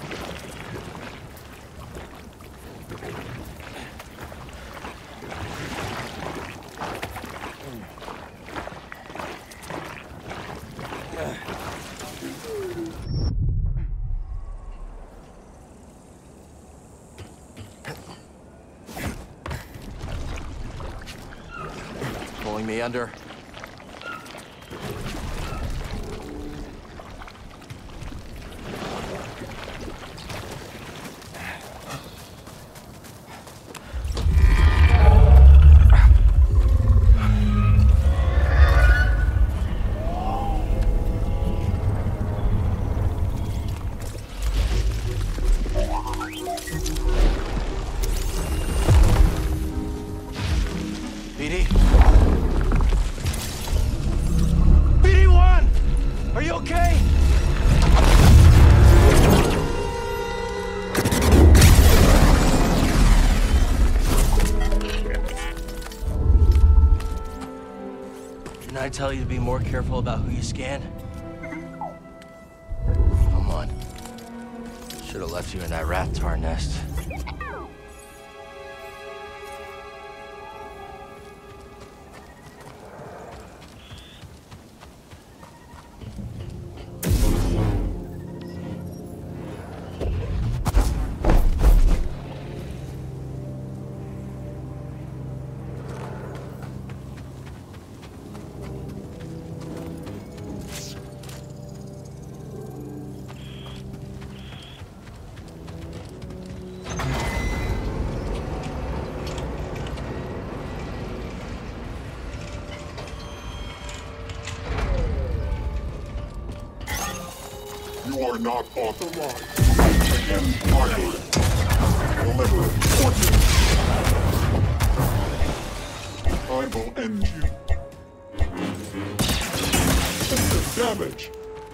Pulling me under. Are you okay? Didn't I tell you to be more careful about who you scan? Come on. Should have left you in that rat tar nest. You are not authorized to end violence. Deliver fortune. I will end you. System damage.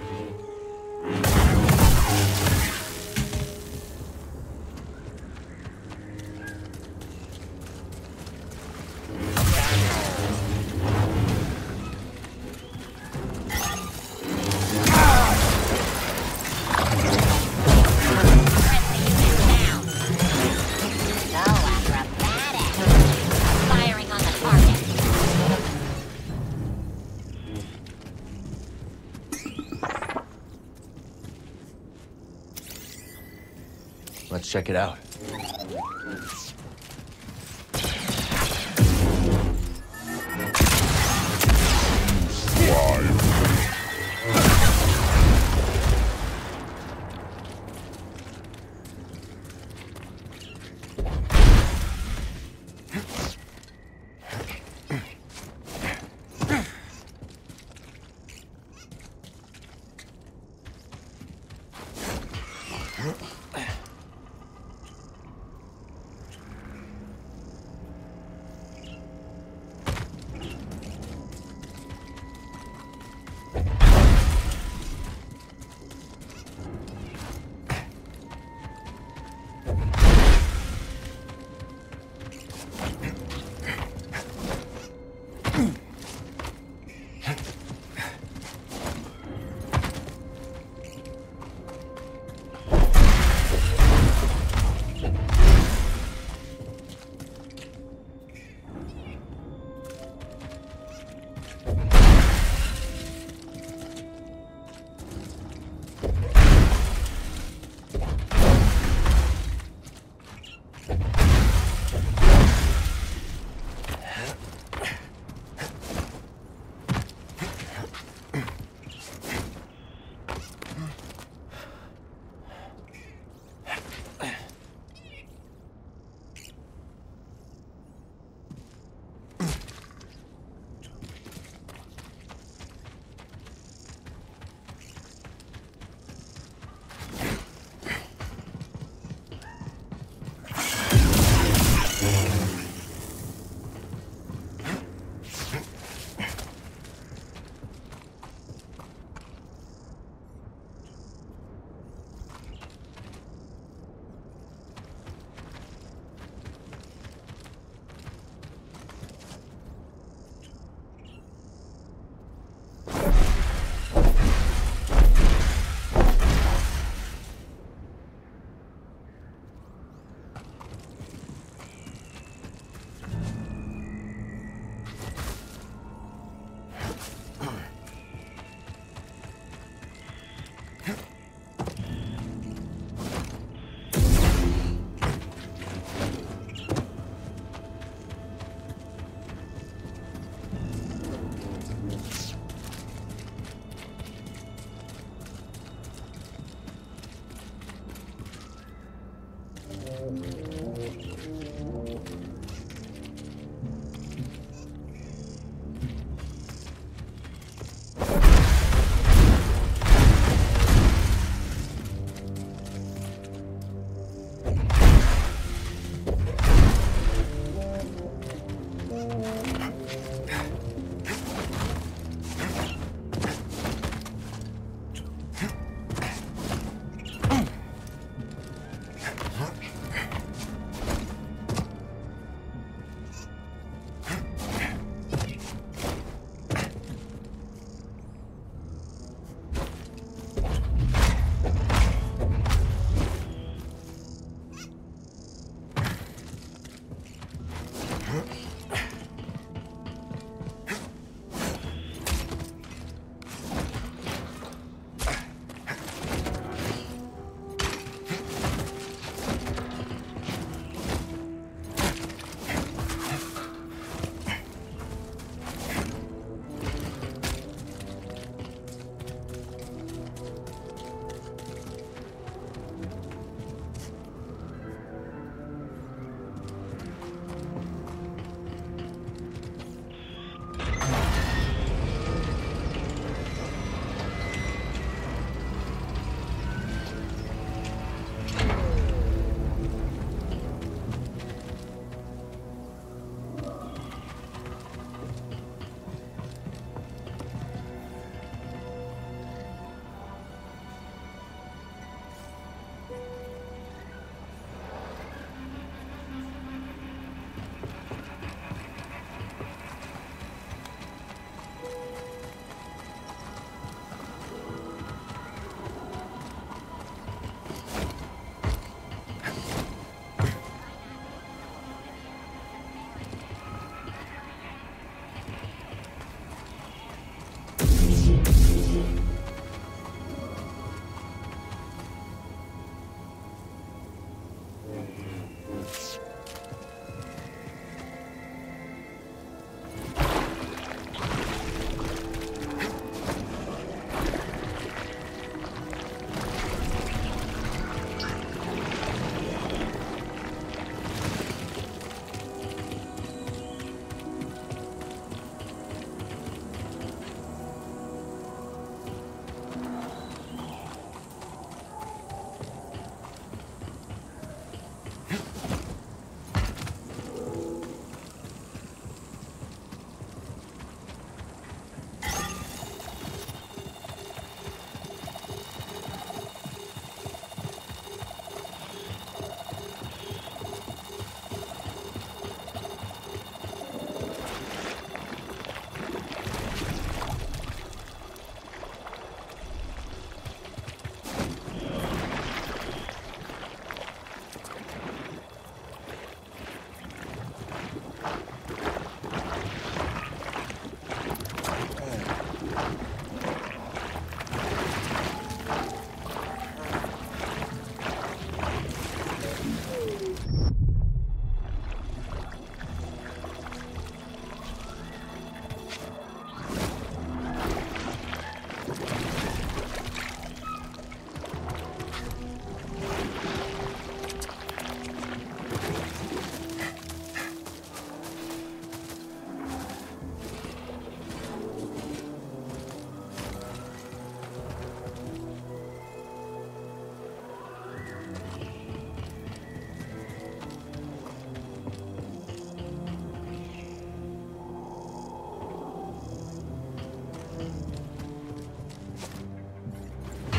Let's check it out.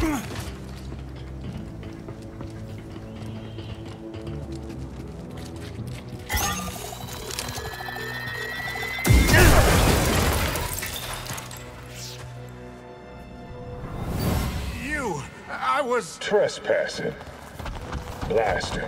I was trespassing. Blast him.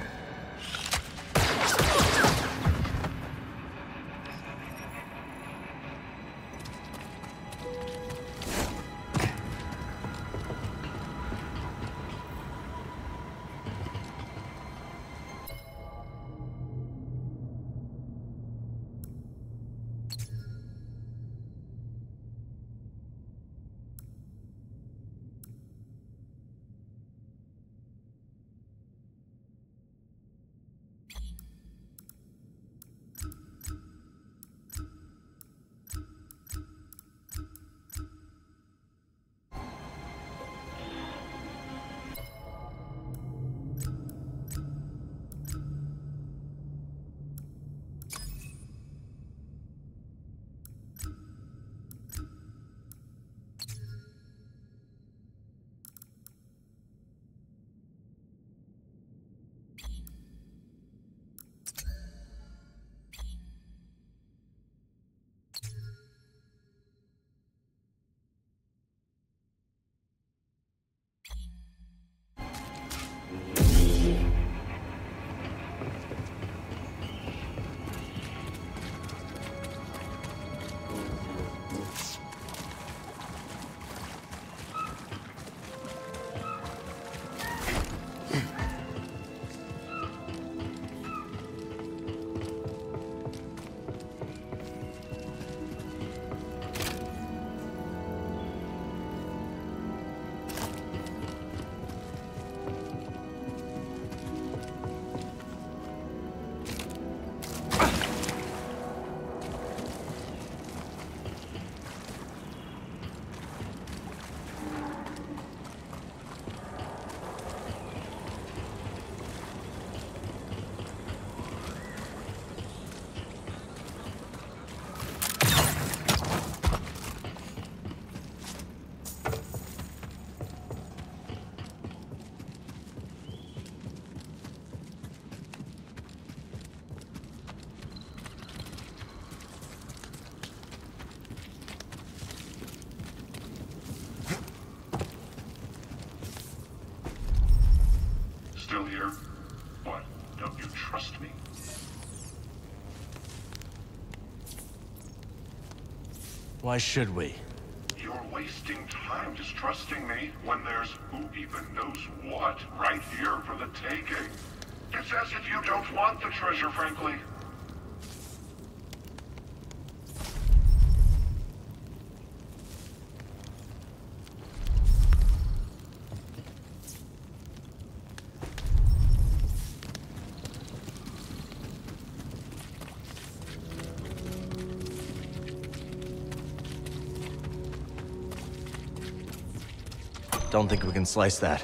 Still here? What? Don't you trust me? Why should we? You're wasting time distrusting me when there's who even knows what right here for the taking. It's as if you don't want the treasure, frankly. Don't think we can slice that.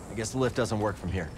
I guess the lift doesn't work from here.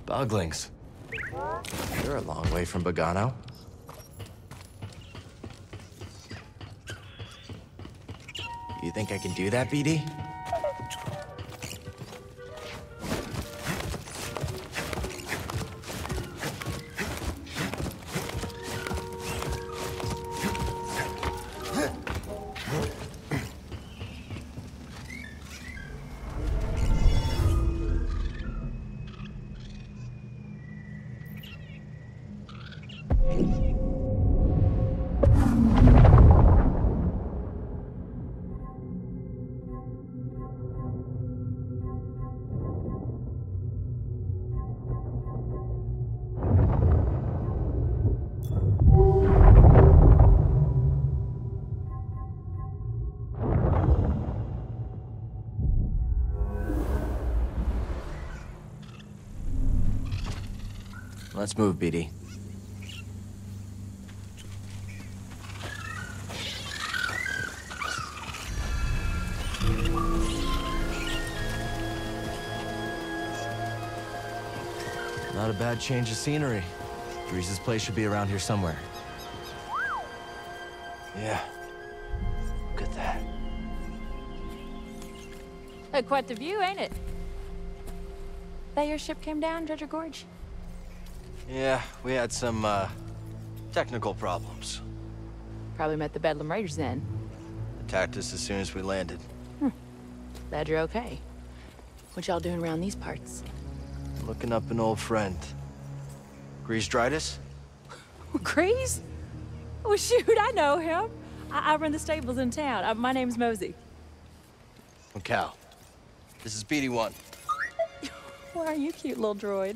Buglings. You're a long way from Bogano. You think I can do that, BD? Let's move, BD. Not a bad change of scenery. Grease's place should be around here somewhere. Yeah. Look at that. Hey, quite the view, ain't it? That your ship came down, Dredger Gorge? Yeah, we had some, technical problems. Probably met the Bedlam Raiders then. Attacked us as soon as we landed. Glad you're okay. What y'all doing around these parts? Looking up an old friend. Grease Dritus? Grease? Oh, shoot, I know him. I run the stables in town. My name's Mosey. I'm Cal. This is BD1. Why are you cute little droid?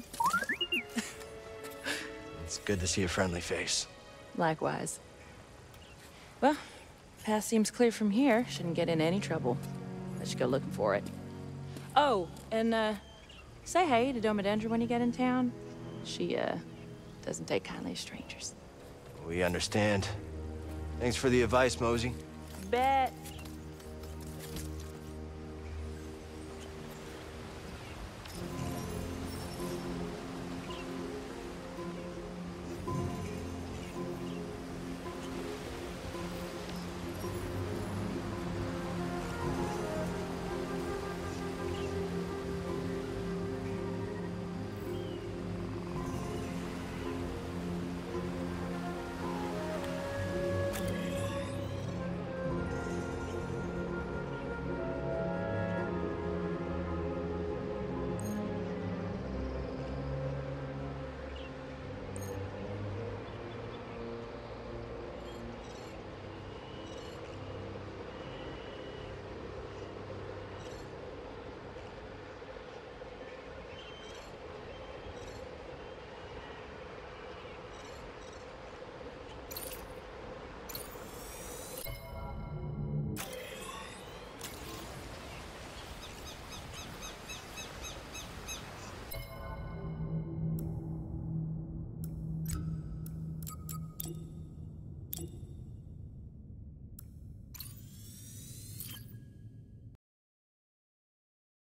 It's good to see a friendly face. Likewise. Well, path seems clear from here. Shouldn't get in any trouble. Let's go looking for it. Oh, and, say hey to Domodendra when you get in town. She, doesn't take kindly to strangers. We understand. Thanks for the advice, Mosey. Bet.